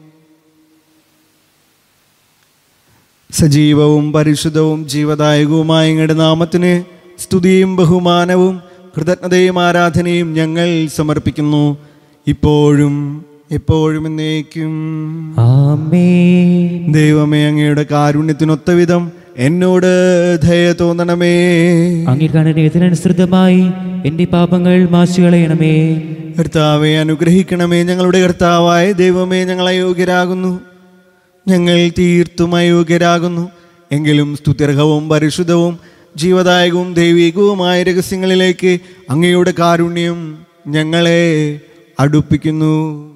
സജീവവും പരിശുദ്ധവും ജീവദായകവുമായ അങ്ങയുടെ നാമത്തിന് സ്തുതിയും ബഹുമാനവും കൃതജ്ഞതയും ആരാധനയും ഞങ്ങൾ സമർപ്പിക്കുന്നു, ഇപ്പോഴും എപ്പോഴും എന്നേക്കും. ആമേൻ. ദൈവമേ, അങ്ങയുടെ കാരുണ്യത്തിനൊത്ത വിധം എന്നോട് ദയ തോന്നണമേ. അങ്ങയുടെ കരുണയ്ക്കനുസൃതമായി എൻ്റെ പാപങ്ങൾ മായ്ച്ചുകളയണമേ. കർത്താവെ, അനുഗ്രഹിക്കണമേ. ഞങ്ങളുടെ കർത്താവായ ദൈവമേ, ഞങ്ങൾ അയോഗ്യരാകുന്നു, ഞങ്ങൾ തീർത്തും അയോഗ്യരാകുന്നു. എങ്കിലും സ്തുത്യർഹവും പരിശുദ്ധവും ജീവദായകവും ദൈവികവുമായ രഹസ്യങ്ങളിലേക്ക് അങ്ങയുടെ കാരുണ്യം ഞങ്ങളെ അടുപ്പിക്കുന്നു.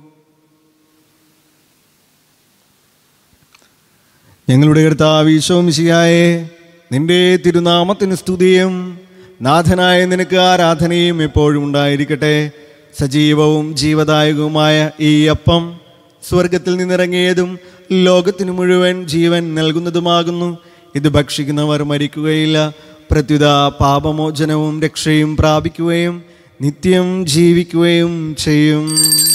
ഞങ്ങളുടെ കർത്താവ് ഈശോ മിശിഹായേ, നിന്റെ തിരുനാമത്തിന് സ്തുതിയും നാഥനായ നിനക്ക് ആരാധനയും എപ്പോഴും ഉണ്ടായിരിക്കട്ടെ. സജീവവും ജീവദായകവുമായ ഈ അപ്പം സ്വർഗത്തിൽ നിന്നിറങ്ങിയതും ലോകത്തിന് മുഴുവൻ ജീവൻ നൽകുന്നതുമാകുന്നു. ഇത് ഭക്ഷിക്കുന്നവർ മരിക്കുകയില്ല, പ്രത്യുത പാപമോചനവും രക്ഷയും പ്രാപിക്കുകയും നിത്യം ജീവിക്കുകയും ചെയ്യും.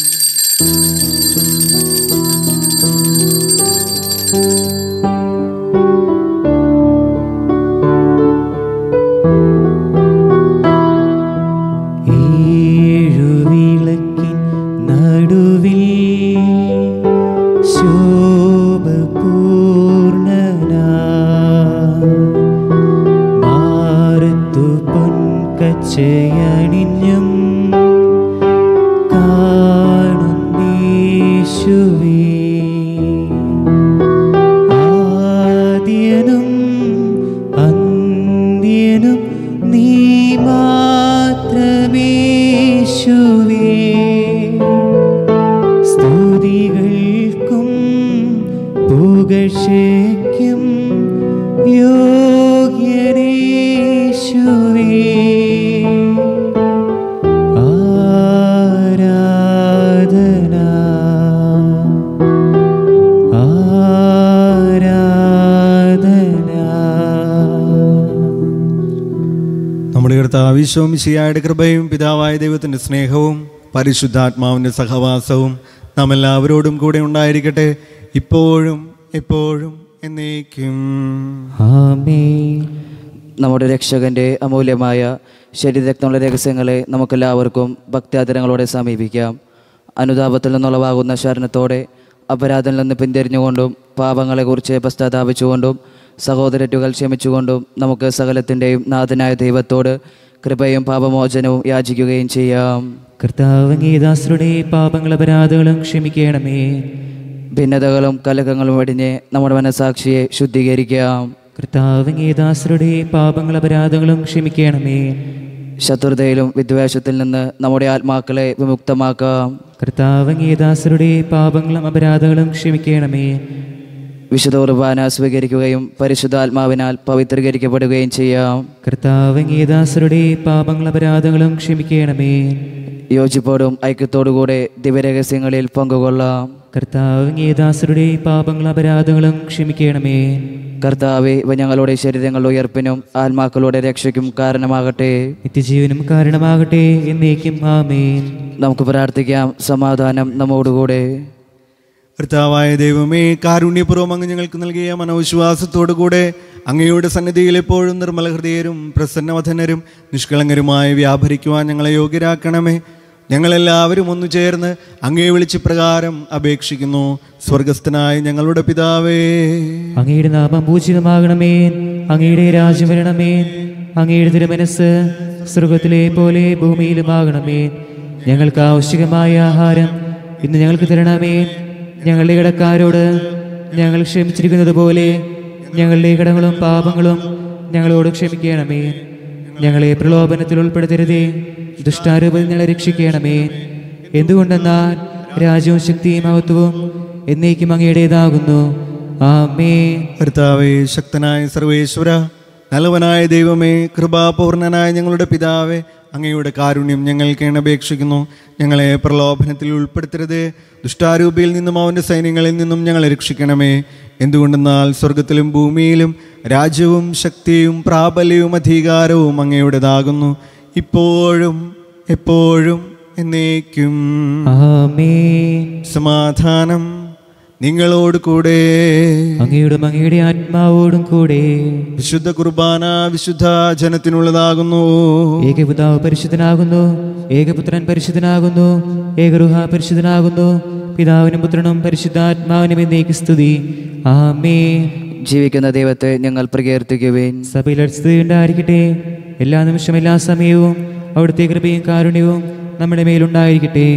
ണിഞ്ഞും കാണുന്നീശുവേ, ആദ്യനും അന്ത്യനും നീ മാത്രമേശുവേ. സ്തുതികൾക്കും പുകഴ്ചയ്ക്കും യോഗ്യനേശുവേ. നമ്മുടെ കർത്താവ് ഈശോ മിശിഹായുടെ കൃപയും പിതാവായ ദൈവത്തിൻ്റെ സ്നേഹവും പരിശുദ്ധാത്മാവിൻ്റെ സഹവാസവും നാം എല്ലാവരോടും കൂടെ ഉണ്ടായിരിക്കട്ടെ, ഇപ്പോഴും എപ്പോഴും എന്നേക്കും. ആമേൻ. നമ്മുടെ രക്ഷകന്റെ അമൂല്യമായ ശരീരരക്തമുള്ള രഹസ്യങ്ങളെ നമുക്കെല്ലാവർക്കും ഭക്ത്യാദരങ്ങളോടെ സമീപിക്കാം. അനുതാപത്തിൽ നിന്നുളവാകുന്ന ശരണത്തോടെ അപരാധത്തിൽ നിന്ന് പിന്തിരിഞ്ഞുകൊണ്ടും പാപങ്ങളെക്കുറിച്ച് പശ്ചാത്താപിച്ചുകൊണ്ടും സഹോദരറ്റുകൾ ക്ഷമിച്ചുകൊണ്ടും നമുക്ക് സകലത്തിൻ്റെയും നാഥനായ ദൈവത്തോട് കൃപയും പാപമോചനവും യാചിക്കുകയും ചെയ്യാം. കർത്താവ് അങ്ങേദാസരുടെ പാപങ്ങൾ അപരാധങ്ങളും ക്ഷമിക്കണമേ. ഭിന്നതകളും കലഹങ്ങളും വെടിഞ്ഞ് നമ്മുടെ മനസാക്ഷിയെ ശുദ്ധീകരിക്കാം. കർത്താവ് അങ്ങേദാസരുടെ പാപങ്ങൾ അപരാധങ്ങളും ക്ഷമിക്കണമേ. ശത്രുതയിലും വിദ്വേഷത്തിൽ നിന്ന് നമ്മുടെ ആത്മാക്കളെ വിമുക്തമാക്കാം. കർത്താവ് അങ്ങേദാസരുടെ പാപങ്ങളും അപരാധങ്ങളും ക്ഷമിക്കണമേ. വിശുദ്ധ കുർബാന സ്വീകരിക്കുകയും പരിശുദ്ധാത്മാവിനാൽ പവിത്രീകരിക്കപ്പെടുകയും ചെയ്യാം. കർത്താവ് അങ്ങേദാസരുടെ പാപങ്ങൾ അപരാധങ്ങളും ക്ഷമിക്കണമേ. യോജിപ്പോടും ഐക്യത്തോടുകൂടെ ദിവ്യരഹസ്യങ്ങളിൽ പങ്കുകൊള്ളാം. കർത്താവ് അങ്ങേദാസരുടെ പാപങ്ങൾ അപരാധങ്ങളും ക്ഷമിക്കണമേ. കർത്താവെ, ഇവ ഞങ്ങളുടെ ശരീരങ്ങളുടെ ഉയർപ്പിനും ആത്മാക്കളുടെ രക്ഷയ്ക്കും കാരണമാകട്ടെ. നിത്യജീവനും കാരണമാകട്ടെ. എന്നേക്കും ആമേൻ. നമുക്ക് പ്രാർത്ഥിക്കാം. സമാധാനം നമ്മോടുകൂടെ. കർത്താവായ ദൈവമേ, കാരുണ്യപൂർവ്വം അങ്ങ് ഞങ്ങൾക്ക് നൽകിയ മനോവിശ്വാസത്തോടുകൂടെ അങ്ങയുടെ സന്നിധിയിൽ എപ്പോഴും നിർമ്മല ഹൃദയരും പ്രസന്നവധനരും നിഷ്കളങ്കരുമായി വ്യാപരിക്കുവാൻ ഞങ്ങളെ യോഗ്യരാക്കണമേ. ഞങ്ങളെല്ലാവരും ഒന്നു ചേർന്ന് അങ്ങയെ വിളിച്ച് പ്രകാരം അപേക്ഷിക്കുന്നു. സ്വർഗസ്ഥനായ ഞങ്ങളുടെ പിതാവേ, അങ്ങയുടെ നാമം പൂജിതമാകണമേ. അങ്ങയുടെ രാജ്യം വരണമേ. അങ്ങയുടെ തിരുമനസ്സ് സ്വർഗത്തിലെ പോലെ ഭൂമിയിലുമാകണമേ. ഞങ്ങൾക്ക് ആവശ്യമായ ആഹാരം ഇന്ന് ഞങ്ങൾക്ക് തരണമേ. ഞങ്ങളുടെ കടക്കാരോട് ഞങ്ങൾ ക്ഷമിച്ചിരിക്കുന്നത് പോലെ ഞങ്ങളുടെ കടങ്ങളും പാപങ്ങളും ഞങ്ങളോട് ക്ഷമിക്കണമേ. ഞങ്ങളെ പ്രലോഭനത്തിൽ ഉൾപ്പെടുത്തരുതേ. ദുഷ്ടാരൂപത്തിൽ ഞങ്ങളെ രക്ഷിക്കണമേ. എന്തുകൊണ്ടെന്നാൽ രാജ്യവും ശക്തിയും മഹത്വവും എന്നേക്കും അങ്ങയുടേതാകുന്നു. ആമേൻ. കർത്താവേ, ശക്തനായ സർവേശ്വര, നല്ലവനായ ദൈവമേ, കൃപാപൂർണനായ ഞങ്ങളുടെ പിതാവേ, അങ്ങയുടെ കാരുണ്യം ഞങ്ങൾക്ക് അപേക്ഷിക്കുന്നു. ഞങ്ങളെ പ്രലോഭനത്തിൽ ഉൾപ്പെടുത്തരുത്. ദുഷ്ടാരൂപിയിൽ നിന്നും അവൻ്റെ സൈന്യങ്ങളിൽ നിന്നും ഞങ്ങളെ രക്ഷിക്കണമേ. എന്തുകൊണ്ടെന്നാൽ സ്വർഗത്തിലും ഭൂമിയിലും രാജ്യവും ശക്തിയും പ്രാബല്യവും അധികാരവും അങ്ങയുടേതാകുന്നു, ഇപ്പോഴും എപ്പോഴും എന്നേക്കും. ആമേൻ. സമാധാനം നിങ്ങളോട് കൂടെ. അങ്ങയുടെ ആത്മാവോടും കൂടെ. വിശുദ്ധ കുർബാന വിശുദ്ധ ജനത്തിനുള്ളതാകുന്നു. ഏകപിതാവ് പരിശുദ്ധനാകുന്നു. ഏകപുത്രൻ പരിശുദ്ധനാകുന്നു. ഏകറുഹ പരിശുദ്ധനാകുന്നു. പിതാവിനും പുത്രനും പരിശുദ്ധാത്മാവിനും എന്നേക്ക് സ്തുതി. ആമേൻ. ജീവിക്കുന്ന ദൈവത്തെ ഞങ്ങൾ പ്രകീർത്തിക്കുവേൻ. സഭയിൽ സ്തുതി ഉണ്ടായിരിക്കട്ടെ. എല്ലാ നിമിഷവും എല്ലാ സമയവും അവിടുത്തെ കൃപയും കാരുണ്യവും നമ്മുടെ മേലുണ്ടായിരിക്കട്ടെ.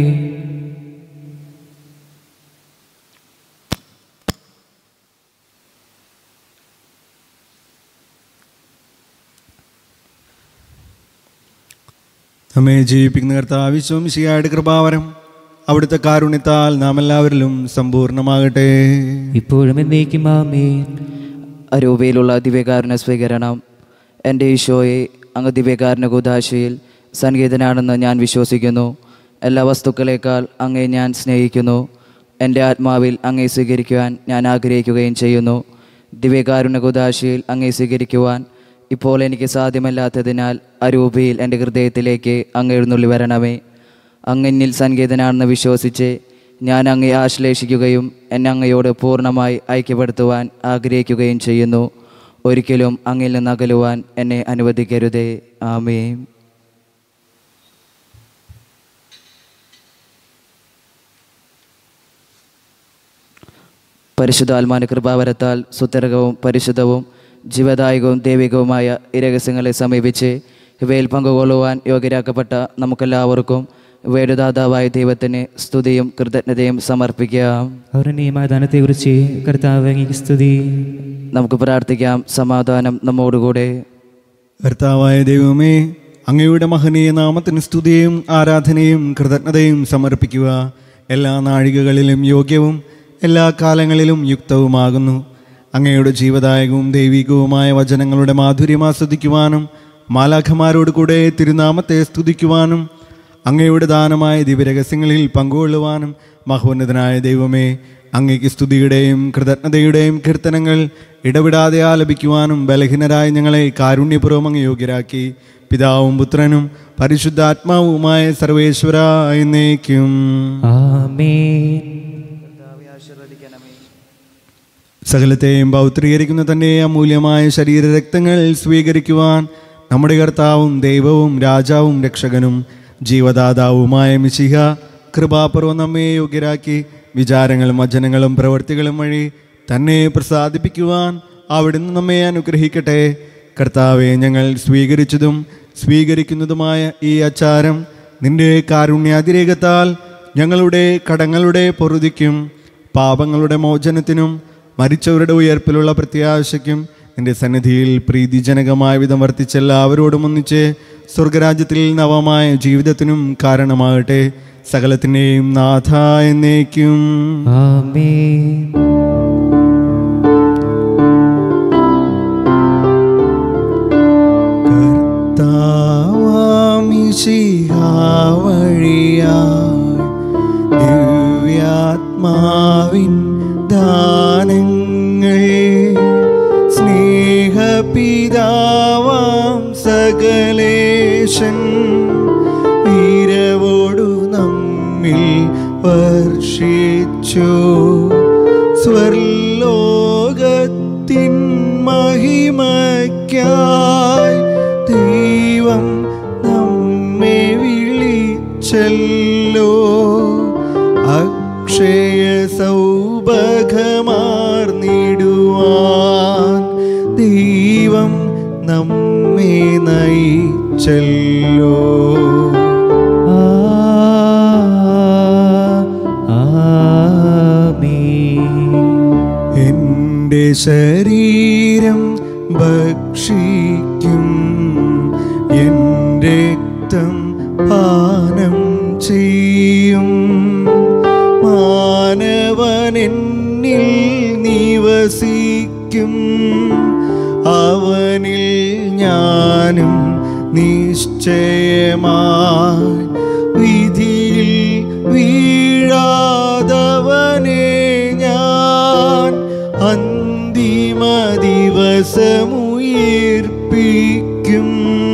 നമ്മെ ജീവിപ്പിക്കുന്ന കർത്താവ് മിശിഹായുടെ കൃപാവരം അവിടുത്തെ കാരുണ്യത്താൽ നാം എല്ലാവരിലും സമ്പൂർണ്ണമാകട്ടെ. ഇപ്പോഴും എന്നേക്കും ആമേൻ. അരൂപയിലുള്ള ദിവ്യകാരുണ്യ സ്വീകരണം. എൻ്റെ ഈശോയെ, അങ്ങ് ദിവ്യകാരുണ്യ കൂദാശയിൽ സംഗീതനാണെന്ന് ഞാൻ വിശ്വസിക്കുന്നു. എല്ലാ വസ്തുക്കളേക്കാൾ അങ്ങയെ ഞാൻ സ്നേഹിക്കുന്നു. എൻ്റെ ആത്മാവിൽ അങ്ങയെ സ്വീകരിക്കുവാൻ ഞാൻ ആഗ്രഹിക്കുകയും ചെയ്യുന്നു. ദിവ്യകാരുണ്യ കൂദാശയിൽ അങ്ങയെ സ്വീകരിക്കുവാൻ ഇപ്പോൾ എനിക്ക് സാധ്യമല്ലാത്തതിനാൽ അരൂപയിൽ എൻ്റെ ഹൃദയത്തിലേക്ക് അങ്ങ് എഴുന്നള്ളി വരണമേ. അങ്ങന്നിൽ സംഗീതനാണെന്ന് വിശ്വസിച്ച് ഞാൻ അങ്ങയെ ആശ്ലേഷിക്കുകയും എന്നെ അങ്ങയോട് പൂർണ്ണമായി ഐക്യപ്പെടുത്തുവാൻ ആഗ്രഹിക്കുകയും ചെയ്യുന്നു. ഒരിക്കലും അങ്ങിൽ നിന്ന് അകലുവാൻ എന്നെ അനുവദിക്കരുതേ. ആമേൻ. പരിശുദ്ധാത്മാവിന്റെ കൃപാവരത്താൽ സുത്തരകവും പരിശുദ്ധവും ജീവദായകവും ദൈവികവുമായ ഈ രഹസ്യങ്ങളെ സമീപിച്ച് ഇവയിൽ പങ്കുകൊള്ളുവാൻ യോഗ്യരാക്കപ്പെട്ട നമുക്കെല്ലാവർക്കും വേടുദാതാവായ ദൈവത്തിന് സ്തുതിയും കൃതജ്ഞതയും സമർപ്പിക്കാം. അവരുടെ നിയമദാനത്തെക്കുറിച്ച് കർത്താവ് അങ്ങേക്ക് സ്തുതി. നമുക്ക് പ്രാർത്ഥിക്കാം. സമാധാനം നമ്മോടുകൂടെ. കർത്താവായ ദൈവമേ, അങ്ങയുടെ മഹനീയ നാമത്തിന് സ്തുതിയും ആരാധനയും കൃതജ്ഞതയും സമർപ്പിക്കുക എല്ലാ നാഴികകളിലും യോഗ്യവും എല്ലാ കാലങ്ങളിലും യുക്തവുമാകുന്നു. അങ്ങയുടെ ജീവദായകവും ദൈവികവുമായ വചനങ്ങളുടെ മാധുര്യം ആസ്വദിക്കുവാനും മാലാഖമാരോട് കൂടെ തിരുനാമത്തെ സ്തുതിക്കുവാനും അങ്ങയുടെ ദാനമായ ദിവ്യരഹസ്യങ്ങളിൽ പങ്കുകൊള്ളുവാനും മഹോന്നതനായ ദൈവമേ, അങ്ങയ്ക്ക് സ്തുതിയുടെയും കൃതജ്ഞതയുടെയും കീർത്തനങ്ങൾ ഇടവിടാതെ ആലപിക്കുവാനും ബലഹീനരായ ഞങ്ങളെ കാരുണ്യപൂർവ്വം അങ്ങ് യോഗ്യരാക്കി. പിതാവും പുത്രനും പരിശുദ്ധാത്മാവുമായ സർവേശ്വര എന്നേക്കും. ആമേൻ. സകലത്തെയും പൗത്രീകരിക്കുന്ന തൻ്റെ അമൂല്യമായ ശരീരരക്തങ്ങൾ സ്വീകരിക്കുവാൻ നമ്മുടെ കർത്താവും ദൈവവും രാജാവും രക്ഷകനും ജീവദാതാവുമായ മിശിഹ കൃപാപൂർവ്വം നമ്മെ യോഗ്യരാക്കി വിചാരങ്ങളും വചനങ്ങളും പ്രവൃത്തികളും വഴി തന്നെ പ്രസാദിപ്പിക്കുവാൻ അവിടുന്ന് നമ്മെ അനുഗ്രഹിക്കട്ടെ. കർത്താവെ, ഞങ്ങൾ സ്വീകരിച്ചതും സ്വീകരിക്കുന്നതുമായ ഈ ആചാരം നിന്റെ കാരുണ്യാതിരേകത്താൽ ഞങ്ങളുടെ കടങ്ങളുടെ പൊറുതിക്കും പാപങ്ങളുടെ മോചനത്തിനും മരിച്ചവരുടെ ഉയർപ്പിലുള്ള പ്രത്യാശയ്ക്കും നിന്റെ സന്നിധിയിൽ പ്രീതിജനകമായ വിധം വർത്തിച്ച എല്ലാവരോടും ഒന്നിച്ച് സ്വർഗരാജ്യത്തിൽ നവമായ ജീവിതത്തിനും കാരണമാകട്ടെ. സകലത്തിൻ്റെയും നാഥ എന്നേക്കും ആമേൻ. വഴിയായി ദിവ്യാത്മാവിൻ ദാനങ്ങൾ സ്നേഹപിതാവാം സകലേശൻ വീരവോടു നമ്മിൽ വർഷിച്ചു. സ്വർലോകത്തിൻ മഹിമയ്ക്കായി ദൈവം നമ്മെ വിളിച്ചല്ലോ. അക്ഷയ സൗഭാഗ്യമാർന്നിടുവാൻ ദൈവം നമ്മെ നയിച്ചല്ലോ. എൻ്റെ ശരീരം ഭക്ഷിക്കും, എൻ്റെ രക്തം പാനം ചെയ്യും. മാനവനെന്നിൽ നിവസിക്കും, അവനിൽ ഞാനും നിശ്ചയമായി. വിധിയിൽ വീഴാതവനെ ഞാൻ അന്തിമ ദിവസമുയിർപ്പിക്കും.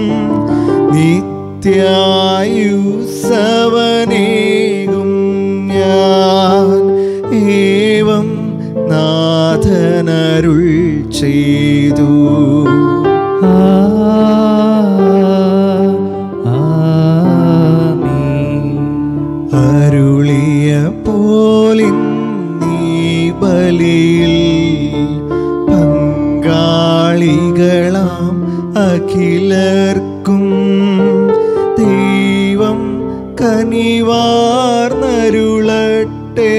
നിത്യായുസ്സവനേകും ഞാൻ, ഏവം നാഥനരുൾ ചെയ്തു. അരുളിയ പോലിൻ നീ ബലിയിൽ പങ്കാളികളാം അഖിലർക്കും ദൈവം കനിവാർന്നരുളട്ടെ.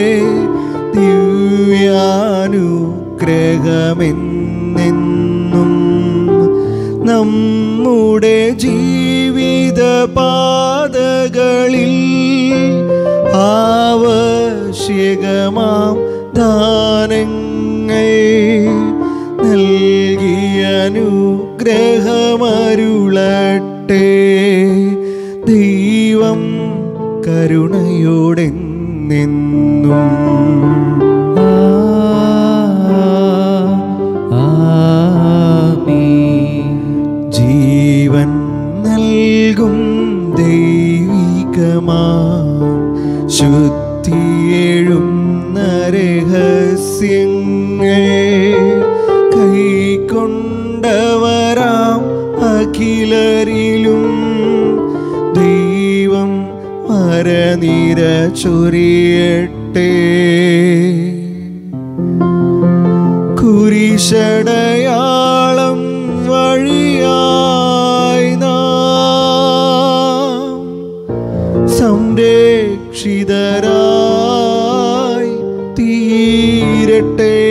ദിവ്യാനുഗ്രഹമെന്നെന്നും നമ്മുടെ ജീവിത പാതകളിൽ ആവശ്യകമാം ദാനങ്ങൾ നൽകിയ അനുഗ്രഹമരുളട്ടെ. ദൈവം കരുണയോടെന്നെന്നും ജീവൻ നൽകും ദൈവികമാം ശുദ്ധിയേഴുന്ന രഹസ്യങ്ങൾ കൈക്കൊണ്ടവരാം അഖിലരിലും ദൈവം വരനിര ചൊരിയട്ടെ. കുരിശടയാളം വഴിയായി നാം സംരക്ഷിതരായി തീരട്ടെ.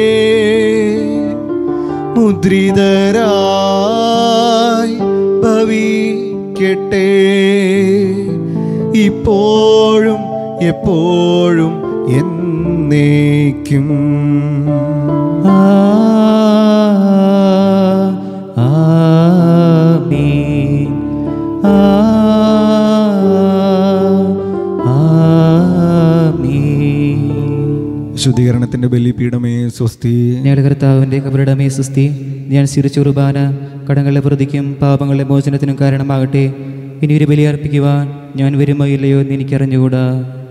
മുദ്രിതരായി ഭവിക്കട്ടെ. ഇപ്പോഴും എപ്പോഴും എന്നേക്കും. ആമേൻ. ശുദ്ധീകരണത്തിന്റെ ബലിപീഠമേ സ്വസ്തി. ഞങ്ങളുടെ കർത്താവിൻ്റെ കബറിടമേ സ്വസ്തി. ഞാൻ സ്വീകരിച്ച കുർബാന കടങ്ങളുടെ പ്രതിക്കും പാപങ്ങളുടെ മോചനത്തിനും കാരണമാകട്ടെ. ഇനി ഒരു ബലി അർപ്പിക്കുവാൻ ഞാൻ വരുമോ ഇല്ലയോ എന്ന് എനിക്കറിഞ്ഞുകൂടാ.